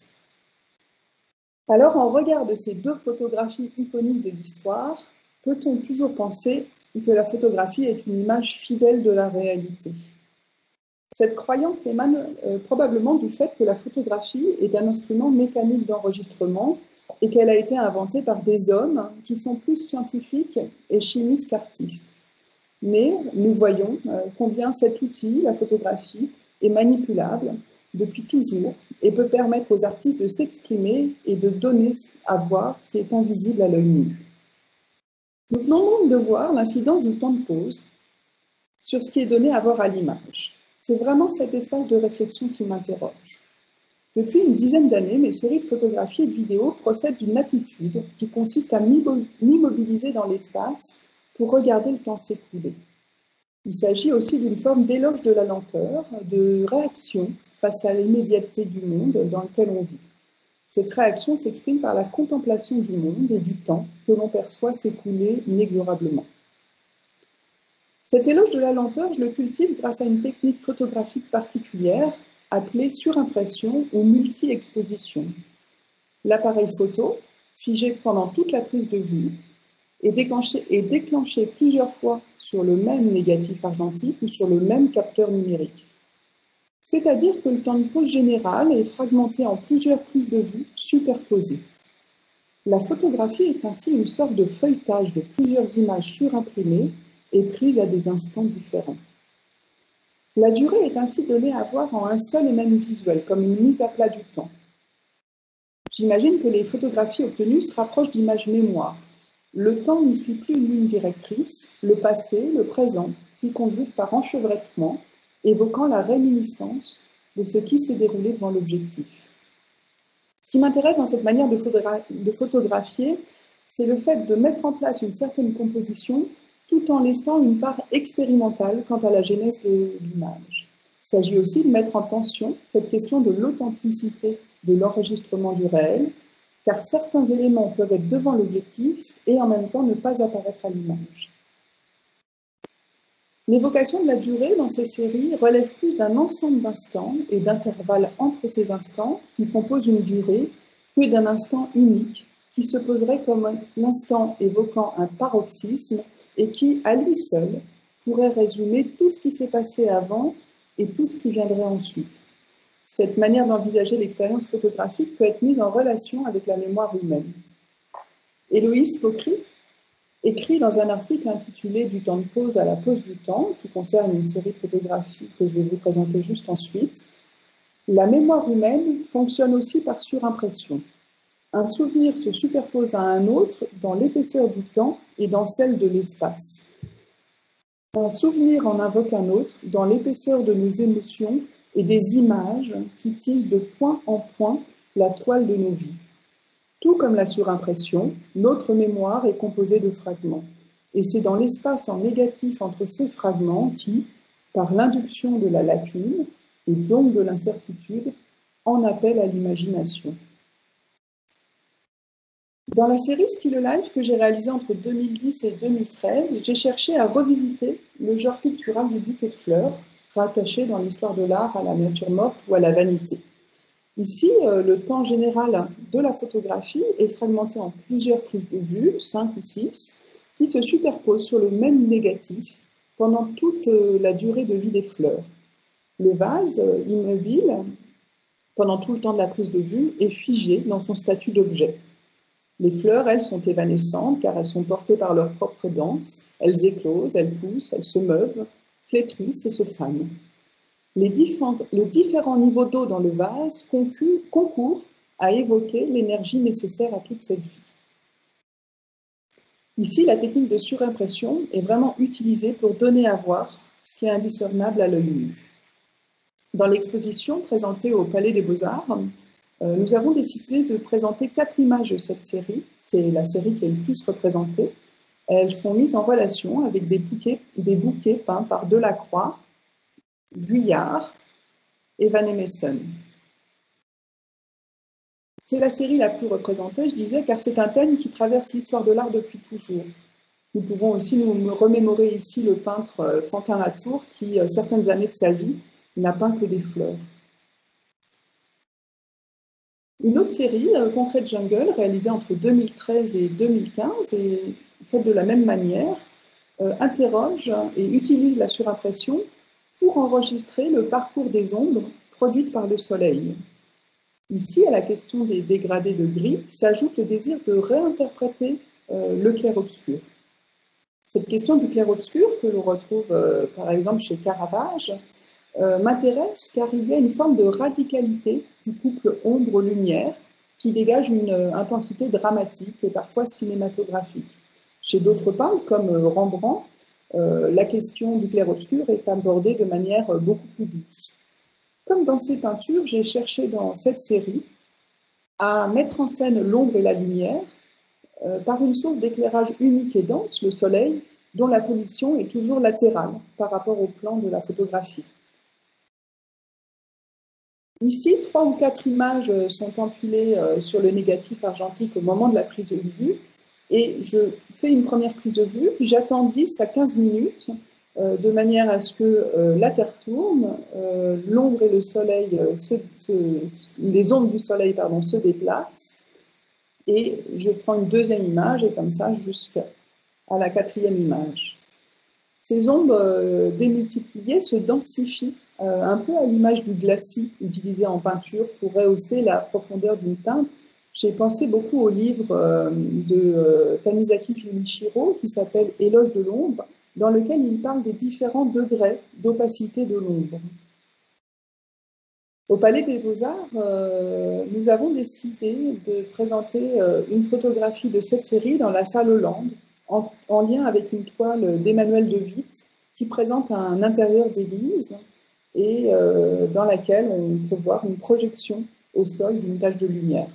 Alors, en regard de ces deux photographies iconiques de l'histoire, peut-on toujours penser que la photographie est une image fidèle de la réalité ? Cette croyance émane euh, probablement du fait que la photographie est un instrument mécanique d'enregistrement et qu'elle a été inventée par des hommes qui sont plus scientifiques et chimistes qu'artistes. Mais nous voyons euh, combien cet outil, la photographie, est manipulable depuis toujours et peut permettre aux artistes de s'exprimer et de donner à voir ce qui est invisible à l'œil nu. Nous venons donc de voir l'incidence du temps de pause sur ce qui est donné à voir à l'image. C'est vraiment cet espace de réflexion qui m'interroge. Depuis une dizaine d'années, mes séries de photographies et de vidéos procèdent d'une attitude qui consiste à m'immobiliser dans l'espace pour regarder le temps s'écouler. Il s'agit aussi d'une forme d'éloge de la lenteur, de réaction face à l'immédiateté du monde dans lequel on vit. Cette réaction s'exprime par la contemplation du monde et du temps que l'on perçoit s'écouler inexorablement. Cet éloge de la lenteur, je le cultive grâce à une technique photographique particulière appelée surimpression ou multi-exposition. L'appareil photo, figé pendant toute la prise de vue, est déclenché, est déclenché plusieurs fois sur le même négatif argentique ou sur le même capteur numérique. C'est-à-dire que le temps de pause général est fragmenté en plusieurs prises de vue superposées. La photographie est ainsi une sorte de feuilletage de plusieurs images surimprimées et prises à des instants différents. La durée est ainsi donnée à voir en un seul et même visuel, comme une mise à plat du temps. J'imagine que les photographies obtenues se rapprochent d'images mémoire. Le temps n'y suit plus une ligne directrice, le passé, le présent s'y conjuguent par enchevêtrement, évoquant la réminiscence de ce qui s'est déroulé devant l'objectif. Ce qui m'intéresse dans cette manière de, photogra- de photographier, c'est le fait de mettre en place une certaine composition tout en laissant une part expérimentale quant à la genèse de l'image. Il s'agit aussi de mettre en tension cette question de l'authenticité de l'enregistrement du réel, car certains éléments peuvent être devant l'objectif et en même temps ne pas apparaître à l'image. L'évocation de la durée dans ces séries relève plus d'un ensemble d'instants et d'intervalles entre ces instants qui composent une durée que d'un instant unique qui se poserait comme l'instant évoquant un paroxysme et qui, à lui seul, pourrait résumer tout ce qui s'est passé avant et tout ce qui viendrait ensuite. Cette manière d'envisager l'expérience photographique peut être mise en relation avec la mémoire humaine. Héloïse Faucry écrit dans un article intitulé « Du temps de pause à la pause du temps », qui concerne une série de photographies que je vais vous présenter juste ensuite, la mémoire humaine fonctionne aussi par surimpression. Un souvenir se superpose à un autre dans l'épaisseur du temps et dans celle de l'espace. Un souvenir en invoque un autre dans l'épaisseur de nos émotions et des images qui tissent de point en point la toile de nos vies. Tout comme la surimpression, notre mémoire est composée de fragments. Et c'est dans l'espace en négatif entre ces fragments qui, par l'induction de la lacune, et donc de l'incertitude, en appelle à l'imagination. Dans la série Still Life que j'ai réalisée entre deux mille dix et deux mille treize, j'ai cherché à revisiter le genre pictural du bouquet de fleurs, rattaché dans l'histoire de l'art à la nature morte ou à la vanité. Ici, euh, le temps général de la photographie est fragmenté en plusieurs prises de vue, cinq ou six, qui se superposent sur le même négatif pendant toute euh, la durée de vie des fleurs. Le vase, euh, immobile, pendant tout le temps de la prise de vue, est figé dans son statut d'objet. Les fleurs, elles, sont évanescentes car elles sont portées par leur propre danse, elles éclosent, elles poussent, elles se meuvent, flétrissent et se fanent. Les différents, les différents niveaux d'eau dans le vase concourent à évoquer l'énergie nécessaire à toute cette vie. Ici, la technique de surimpression est vraiment utilisée pour donner à voir ce qui est indiscernable à l'œil nu. Dans l'exposition présentée au Palais des Beaux-Arts, euh, nous avons décidé de présenter quatre images de cette série. C'est la série qui est le plus représentée. Elles sont mises en relation avec des bouquets, des bouquets peints par Delacroix, Vuillard et Van Emessen. C'est la série la plus représentée, je disais, car c'est un thème qui traverse l'histoire de l'art depuis toujours. Nous pouvons aussi nous remémorer ici le peintre Fantin Latour qui, certaines années de sa vie, n'a peint que des fleurs. Une autre série, Concrete Jungle, réalisée entre deux mille treize et deux mille quinze, et faite de la même manière, euh, interroge et utilise la surimpression pour enregistrer le parcours des ombres produites par le soleil. Ici, à la question des dégradés de gris, s'ajoute le désir de réinterpréter euh, le clair-obscur. Cette question du clair-obscur, que l'on retrouve euh, par exemple chez Caravage, euh, m'intéresse car il y a une forme de radicalité du couple ombre-lumière qui dégage une euh, intensité dramatique et parfois cinématographique. Chez d'autres peintres, comme euh, Rembrandt, euh, la question du clair-obscur est abordée de manière euh, beaucoup plus douce. Comme dans ces peintures, j'ai cherché dans cette série à mettre en scène l'ombre et la lumière euh, par une source d'éclairage unique et dense, le soleil, dont la position est toujours latérale par rapport au plan de la photographie. Ici, trois ou quatre images sont empilées euh, sur le négatif argentique au moment de la prise de vue, et je fais une première prise de vue, puis j'attends dix à quinze minutes, euh, de manière à ce que euh, la Terre tourne, euh, l'ombre et le soleil, euh, se, se, les ombres du soleil pardon, se déplacent, et je prends une deuxième image, et comme ça jusqu'à la quatrième image. Ces ombres euh, démultipliées se densifient, euh, un peu à l'image du glacis utilisé en peinture pour rehausser la profondeur d'une teinte. J'ai pensé beaucoup au livre euh, de euh, Tanizaki Junichiro qui s'appelle « Éloge de l'ombre », dans lequel il parle des différents degrés d'opacité de l'ombre. Au Palais des Beaux-Arts, euh, nous avons décidé de présenter euh, une photographie de cette série dans la salle Hollande, en, en lien avec une toile d'Emmanuel de Witt qui présente un intérieur d'église et euh, dans laquelle on peut voir une projection au sol d'une tache de lumière.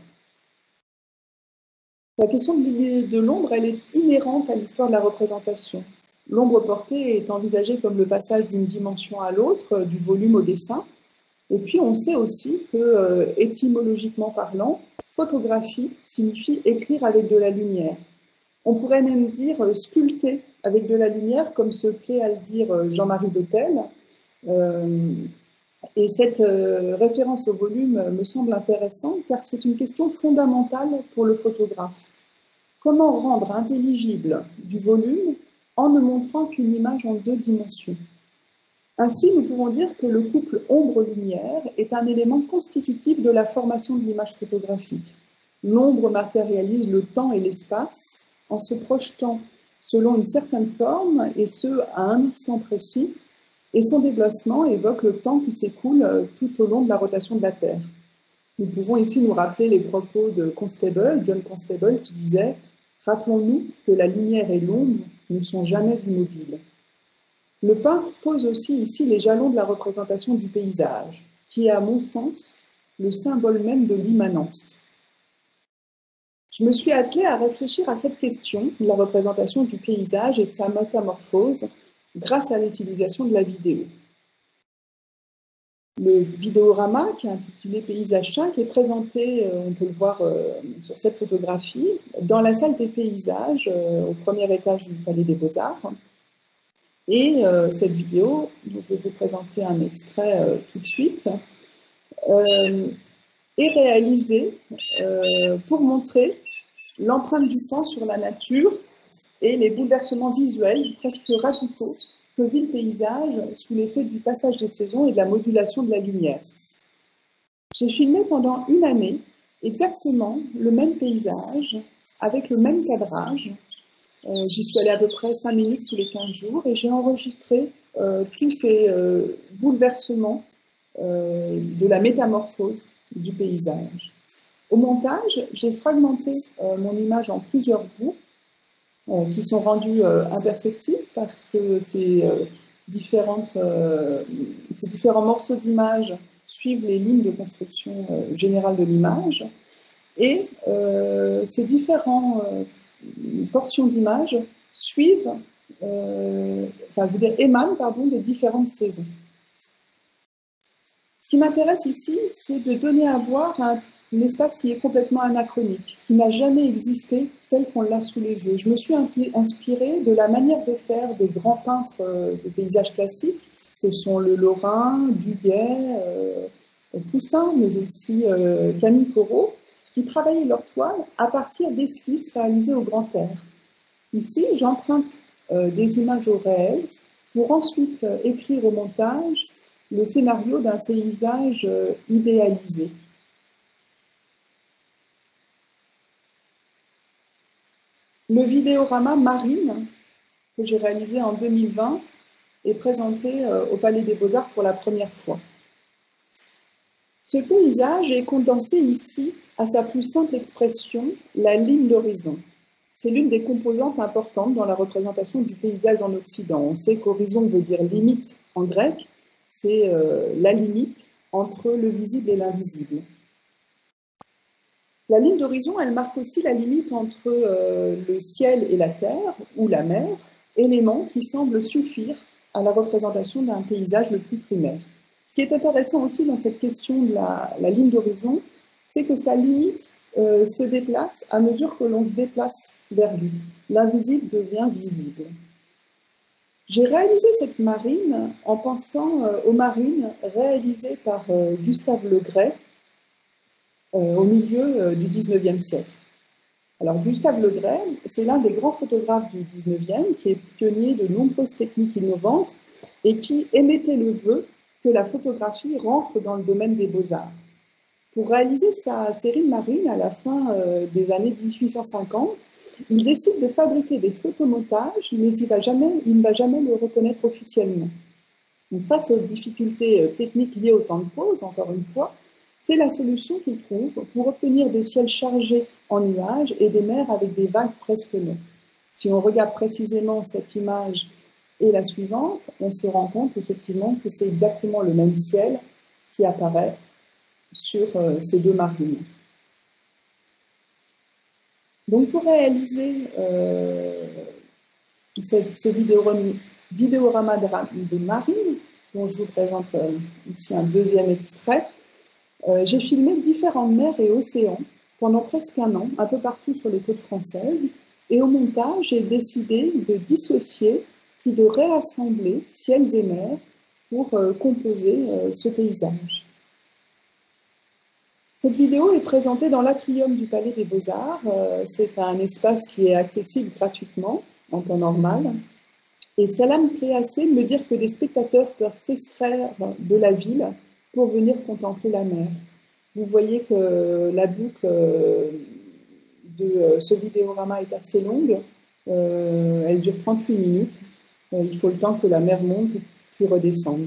La question de l'ombre, elle est inhérente à l'histoire de la représentation. L'ombre portée est envisagée comme le passage d'une dimension à l'autre, du volume au dessin. Et puis, on sait aussi que, euh, étymologiquement parlant, photographie signifie écrire avec de la lumière. On pourrait même dire euh, sculpté avec de la lumière, comme se plaît à le dire euh, Jean-Marie Bettel. Euh, et cette euh, référence au volume me semble intéressante car c'est une question fondamentale pour le photographe. Comment rendre intelligible du volume en ne montrant qu'une image en deux dimensions? Ainsi, nous pouvons dire que le couple ombre-lumière est un élément constitutif de la formation de l'image photographique. L'ombre matérialise le temps et l'espace en se projetant selon une certaine forme, et ce, à un instant précis, et son déplacement évoque le temps qui s'écoule tout au long de la rotation de la Terre. Nous pouvons ici nous rappeler les propos de Constable, John Constable, qui disait « Rappelons-nous que la lumière et l'ombre ne sont jamais immobiles ». Le peintre pose aussi ici les jalons de la représentation du paysage, qui est, à mon sens, le symbole même de l'immanence. Je me suis attelée à réfléchir à cette question de la représentation du paysage et de sa métamorphose grâce à l'utilisation de la vidéo. Le vidéorama, qui est intitulé Paysage cinq, est présenté, on peut le voir sur cette photographie, dans la salle des paysages, au premier étage du Palais des Beaux-Arts. Et euh, cette vidéo, dont je vais vous présenter un extrait euh, tout de suite, euh, est réalisée euh, pour montrer l'empreinte du temps sur la nature et les bouleversements visuels presque radicaux que vit le paysage sous l'effet du passage des saisons et de la modulation de la lumière. J'ai filmé pendant une année exactement le même paysage, avec le même cadrage. Euh, J'y suis allée à peu près cinq minutes tous les quinze jours et j'ai enregistré euh, tous ces euh, bouleversements euh, de la métamorphose du paysage. Au montage, j'ai fragmenté euh, mon image en plusieurs bouts euh, qui sont rendus euh, imperceptibles parce que ces, euh, différentes, euh, ces différents morceaux d'image suivent les lignes de construction euh, générale de l'image et euh, ces différents euh, portions d'image suivent, euh, enfin, je veux dire, émanent pardon, de différentes saisons. Ce qui m'intéresse ici, c'est de donner à voir un, un espace qui est complètement anachronique, qui n'a jamais existé tel qu'on l'a sous les yeux. Je me suis inspirée de la manière de faire des grands peintres de paysages classiques, que sont le Lorrain, Duguay, euh, Poussin, mais aussi euh, Camille Corot, qui travaillaient leur toile à partir d'esquisses réalisées au grand air. Ici, j'emprunte euh, des images au réel pour ensuite euh, écrire au montage le scénario d'un paysage euh, idéalisé. Le vidéorama Marine, que j'ai réalisé en deux mille vingt, est présenté euh, au Palais des Beaux-Arts pour la première fois. Ce paysage est condensé ici à sa plus simple expression, la ligne d'horizon. C'est l'une des composantes importantes dans la représentation du paysage en Occident. On sait qu'horizon veut dire limite en grec, c'est euh, la limite entre le visible et l'invisible. La ligne d'horizon, elle marque aussi la limite entre euh, le ciel et la terre, ou la mer, élément qui semble suffire à la représentation d'un paysage le plus primaire. Ce qui est intéressant aussi dans cette question de la, la ligne d'horizon, c'est que sa limite euh, se déplace à mesure que l'on se déplace vers lui. L'invisible devient visible. J'ai réalisé cette marine en pensant euh, aux marines réalisées par euh, Gustave Le Gray euh, au milieu euh, du dix-neuvième siècle. Alors Gustave Le Gray, c'est l'un des grands photographes du dix-neuvième qui est pionnier de nombreuses techniques innovantes et qui émettait le vœu que la photographie rentre dans le domaine des beaux-arts. Pour réaliser sa série de marines à la fin euh, des années dix-huit cent cinquante, il décide de fabriquer des photomontages, mais il, va jamais, il ne va jamais le reconnaître officiellement. Donc, face aux difficultés euh, techniques liées au temps de pause, encore une fois, c'est la solution qu'il trouve pour obtenir des ciels chargés en nuages et des mers avec des vagues presque neutres. Si on regarde précisément cette image et la suivante, on se rend compte effectivement que c'est exactement le même ciel qui apparaît sur euh, ces deux marines. Donc pour réaliser euh, cette, ce vidéorama, vidéorama de, de marine, dont je vous présente euh, ici un deuxième extrait, euh, j'ai filmé différentes mers et océans pendant presque un an, un peu partout sur les côtes françaises, Et au montage, j'ai décidé de dissocier puis de réassembler ciels et mers pour euh, composer euh, ce paysage. Cette vidéo est présentée dans l'atrium du Palais des Beaux-Arts. Euh, c'est un espace qui est accessible gratuitement en temps normal. Et cela me plaît assez de me dire que des spectateurs peuvent s'extraire de la ville pour venir contempler la mer. Vous voyez que la boucle de ce vidéorama est assez longue. Euh, elle dure trente-huit minutes. Euh, il faut le temps que la mer monte puis redescende.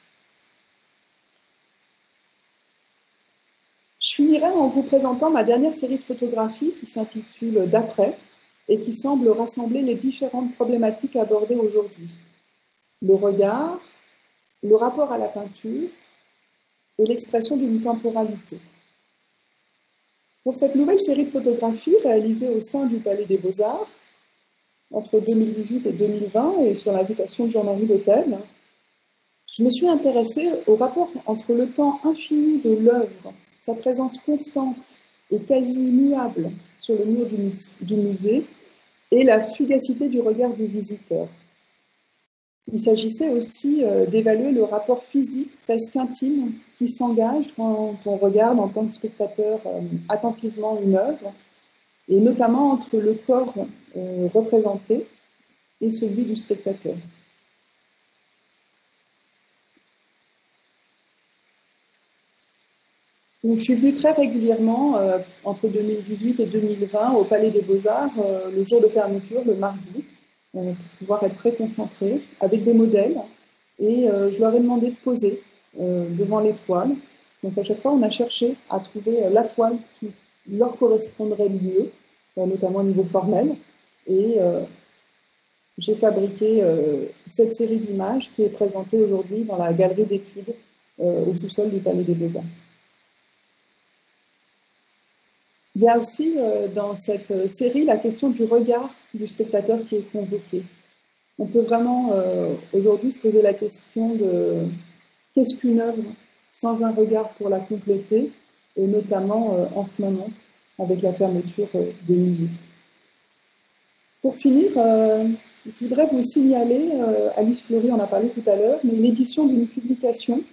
Je finirai en vous présentant ma dernière série de photographies qui s'intitule D'après et qui semble rassembler les différentes problématiques abordées aujourd'hui. Le regard, le rapport à la peinture et l'expression d'une temporalité. Pour cette nouvelle série de photographies réalisée au sein du Palais des Beaux-Arts, entre deux mille dix-huit et deux mille vingt, et sur l'invitation de Jean-Marie Letel, je me suis intéressée au rapport entre le temps infini de l'œuvre, sa présence constante et quasi immuable sur le mur du, mus du musée, et la fugacité du regard du visiteur. Il s'agissait aussi euh, d'évaluer le rapport physique presque intime qui s'engage quand on regarde en tant que spectateur euh, attentivement une œuvre, et notamment entre le corps euh, représenté et celui du spectateur. Donc, je suis venue très régulièrement, euh, entre deux mille dix-huit et deux mille vingt, au Palais des Beaux-Arts, euh, le jour de fermeture, le mardi, euh, pour pouvoir être très concentrée, avec des modèles. Et euh, je leur ai demandé de poser euh, devant les toiles. Donc, à chaque fois, on a cherché à trouver euh, la toile qui leur correspondrait le mieux, euh, notamment au niveau formel. Et euh, j'ai fabriqué euh, cette série d'images qui est présentée aujourd'hui dans la galerie d'études euh, au sous-sol du Palais des Beaux-Arts. Il y a aussi euh, dans cette série la question du regard du spectateur qui est convoqué. On peut vraiment euh, aujourd'hui se poser la question de qu'est-ce qu'une œuvre sans un regard pour la compléter, et notamment euh, en ce moment avec la fermeture euh, des musées. Pour finir, euh, je voudrais vous signaler, euh, Alice Fleury en a parlé tout à l'heure, mais l'édition d'une publication.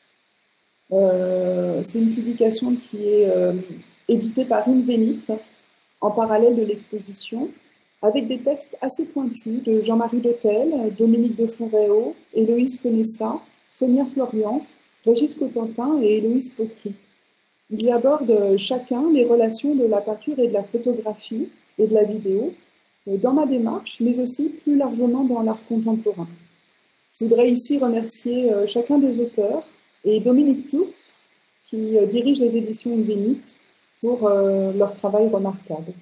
Euh, c'est une publication qui est euh, éditée par Invenitt en parallèle de l'exposition, avec des textes assez pointus de Jean-Marie Letel, Dominique de Fonréau, Héloïse Conessa, Sonia Florian, Régis Cotentin et Héloïse Pocry. Ils y abordent chacun les relations de la peinture et de la photographie et de la vidéo dans ma démarche, mais aussi plus largement dans l'art contemporain. Je voudrais ici remercier chacun des auteurs et Dominique Tourt, qui dirige les éditions Invenitt, pour leur travail remarquable.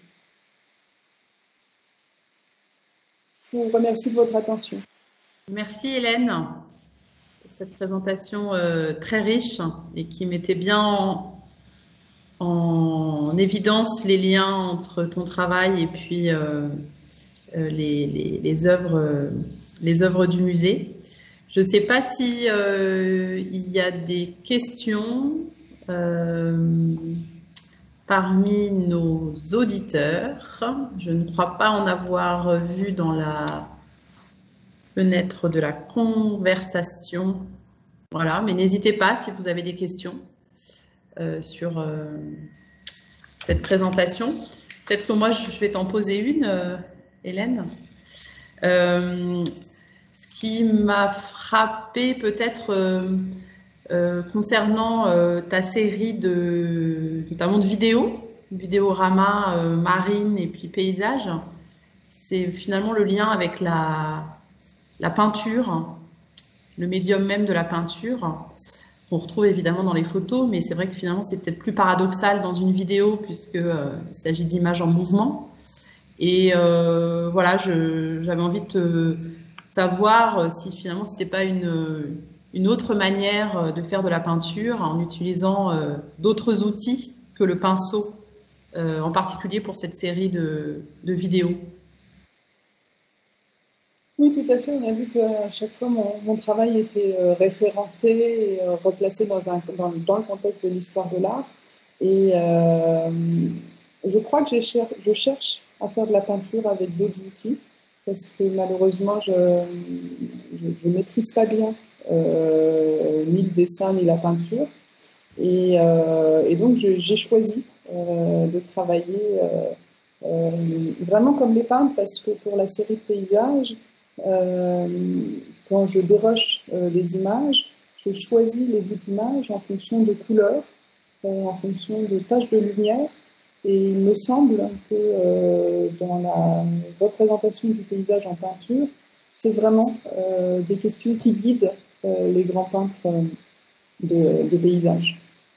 Je vous remercie de votre attention. Merci Hélène pour cette présentation euh, très riche et qui mettait bien en, en évidence les liens entre ton travail et puis euh, euh, les, les, les, œuvres, euh, les œuvres du musée. Je ne sais pas si euh, il y a des questions euh, parmi nos auditeurs. Je ne crois pas en avoir vu dans la fenêtre de la conversation. Voilà, mais n'hésitez pas si vous avez des questions euh, sur euh, cette présentation. Peut-être que moi, je vais t'en poser une, euh, Hélène. Euh, ce qui m'a frappé peut-être euh, euh, concernant euh, ta série de, notamment de vidéos, vidéorama, euh, marine et puis paysage, c'est finalement le lien avec la, la peinture, le médium même de la peinture, qu'on retrouve évidemment dans les photos, mais c'est vrai que finalement c'est peut-être plus paradoxal dans une vidéo puisqu'il euh, s'agit d'images en mouvement. Et euh, voilà, j'avais envie de te savoir si finalement c'était pas une, une autre manière de faire de la peinture en utilisant euh, d'autres outils que le pinceau, euh, en particulier pour cette série de, de vidéos. Oui, tout à fait. On a vu qu'à chaque fois, mon, mon travail était euh, référencé et euh, replacé dans, un, dans, dans le contexte de l'histoire de l'art. Et euh, je crois que je cherche, je cherche à faire de la peinture avec d'autres outils, parce que malheureusement, je ne maîtrise pas bien euh, ni le dessin ni la peinture. Et, euh, et donc, j'ai choisi euh, de travailler euh, euh, vraiment comme les peintres, parce que pour la série de paysages, euh, quand je déroche euh, les images, je choisis les bouts d'images en fonction de couleurs, euh, en fonction de taches de lumière. Et il me semble que euh, dans la représentation du paysage en peinture, c'est vraiment euh, des questions qui guident euh, les grands peintres euh, de, de paysages.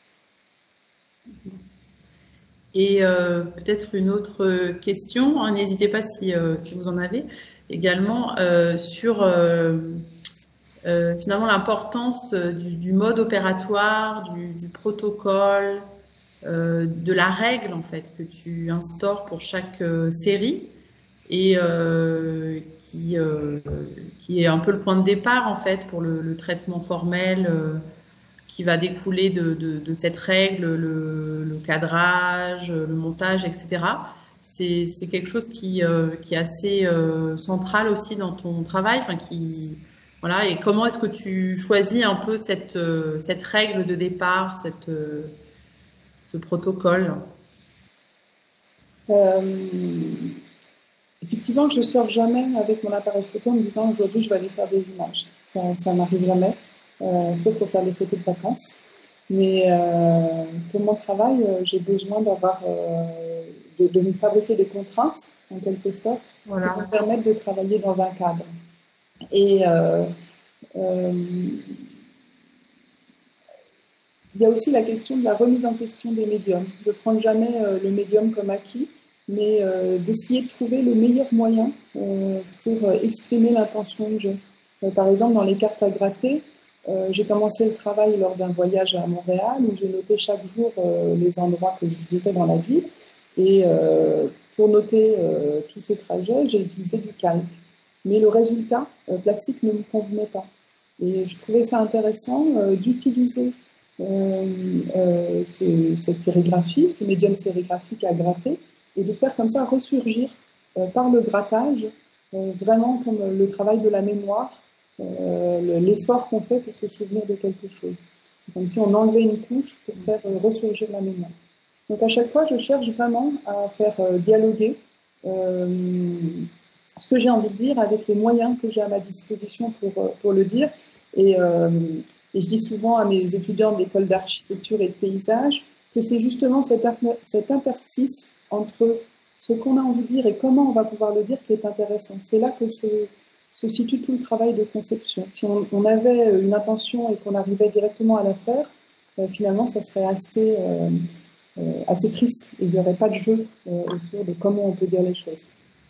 Et euh, peut-être une autre question, hein, n'hésitez pas si, euh, si vous en avez également, euh, sur euh, euh, finalement l'importance du, du mode opératoire, du, du protocole, euh, de la règle en fait que tu instaures pour chaque euh, série et euh, qui, euh, qui est un peu le point de départ en fait pour le, le traitement formel euh, qui va découler de, de, de cette règle, le, le, cadrage, le montage, et cetera. C'est quelque chose qui, euh, qui est assez euh, central aussi dans ton travail. Enfin, qui, voilà. Et comment est-ce que tu choisis un peu cette, euh, cette règle de départ, cette, euh, ce protocole? euh, Effectivement, je ne sors jamais avec mon appareil photo en me disant aujourd'hui je vais aller faire des images. Ça, ça n'arrive jamais, euh, sauf pour faire des photos de vacances. Mais euh, pour mon travail, euh, j'ai besoin d'avoir, euh, de, de me fabriquer des contraintes, en quelque sorte, Voilà. qui me permettent de travailler dans un cadre. Et euh, euh, il y a aussi la question de la remise en question des médiums. Je ne prends jamais euh, le médium comme acquis, mais euh, d'essayer de trouver le meilleur moyen euh, pour euh, exprimer l'intention que j'ai. Euh, par exemple, dans les cartes à gratter, euh, j'ai commencé le travail lors d'un voyage à Montréal où j'ai noté chaque jour euh, les endroits que je visitais dans la ville. Et euh, pour noter euh, tous ces trajets, j'ai utilisé du calque. Mais le résultat euh, plastique ne me convenait pas. Et je trouvais ça intéressant euh, d'utiliser euh, euh, ce, cette sérigraphie, ce médium sérigraphique à gratter, et de faire comme ça ressurgir euh, par le grattage, euh, vraiment comme le travail de la mémoire, euh, l'effort qu'on fait pour se souvenir de quelque chose. Comme si on enlevait une couche pour faire euh, ressurgir la mémoire. Donc à chaque fois, je cherche vraiment à faire euh, dialoguer euh, ce que j'ai envie de dire avec les moyens que j'ai à ma disposition pour, pour le dire. Et, euh, et je dis souvent à mes étudiants de l'école d'architecture et de paysage que c'est justement cet, cet interstice entre ce qu'on a envie de dire et comment on va pouvoir le dire qui est intéressant. C'est là que se, se situe tout le travail de conception. Si on, on avait une intention et qu'on arrivait directement à la faire, euh, finalement, ça serait assez, euh, euh, assez triste. Il n'y aurait pas de jeu euh, autour de comment on peut dire les choses.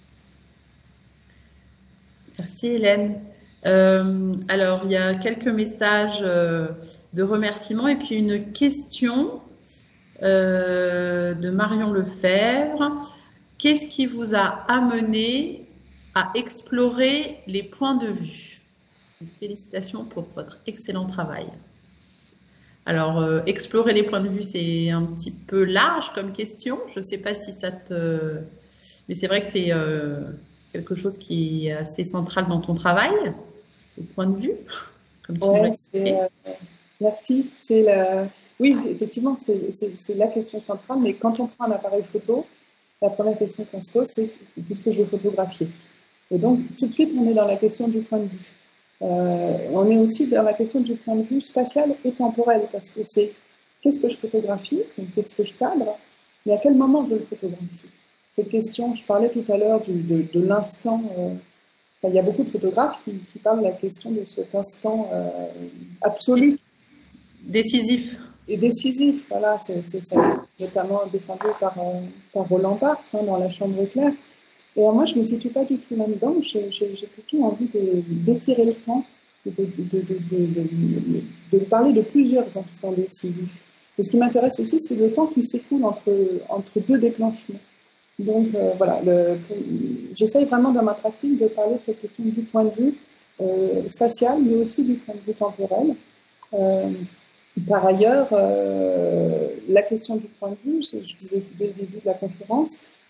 Merci Hélène. Euh, alors, il y a quelques messages euh, de remerciements et puis une question euh, de Marion Lefebvre. Qu'est-ce qui vous a amené à explorer les points de vue? Félicitations pour votre excellent travail. Alors, euh, explorer les points de vue, c'est un petit peu large comme question. Je ne sais pas si ça te... Mais c'est vrai que c'est euh, quelque chose qui est assez central dans ton travail, le point de vue, comme tu nous Ouais, l'as expliqué. euh, merci. C'est la... Oui, effectivement, c'est la question centrale, mais quand on prend un appareil photo, la première question qu'on se pose, c'est qu'est-ce que je vais photographier? Et donc, tout de suite, on est dans la question du point de vue. Euh, on est aussi dans la question du point de vue spatial et temporel, parce que c'est qu'est-ce que je photographie, qu'est-ce que je cadre, et à quel moment je le photographie. Cette question, je parlais tout à l'heure de, de l'instant. Euh, enfin, il y a beaucoup de photographes qui, qui parlent de la question de cet instant euh, absolu. Décisif. Et décisif, voilà, c'est ça, notamment défendu par, euh, par Roland Barthes hein, dans La Chambre claire. Et alors moi, je ne me situe pas du tout là-dedans. J'ai plutôt envie d'étirer le temps, de, de, de, de, de parler de plusieurs instants décisifs. Et ce qui m'intéresse aussi, c'est le temps qui s'écoule entre, entre deux déclenchements. Donc euh, voilà, j'essaye vraiment dans ma pratique de parler de cette question du point de vue euh, spatial, mais aussi du point de vue temporel. Euh, par ailleurs, euh, la question du point de vue, je disais dès le début de la conférence,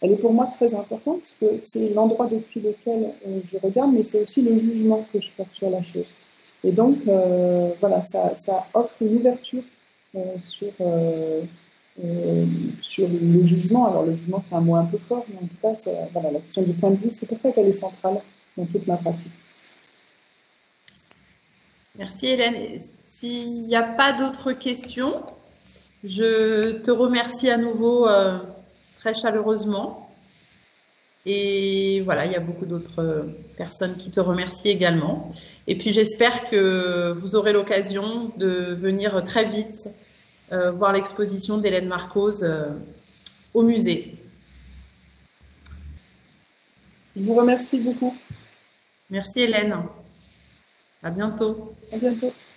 elle est pour moi très importante parce que c'est l'endroit depuis lequel euh, je regarde, mais c'est aussi le jugement que je porte sur la chose. Et donc, euh, voilà, ça, ça offre une ouverture euh, sur, euh, euh, sur le jugement. Alors, le jugement, c'est un mot un peu fort, mais en tout cas, voilà, la question du point de vue, c'est pour ça qu'elle est centrale dans toute ma pratique. Merci Hélène. S'il n'y a pas d'autres questions, je te remercie à nouveau euh, très chaleureusement. Et voilà, il y a beaucoup d'autres personnes qui te remercient également. Et puis j'espère que vous aurez l'occasion de venir très vite euh, voir l'exposition d'Hélène Marcos euh, au musée. Je vous remercie beaucoup. Merci Hélène. À bientôt. À bientôt.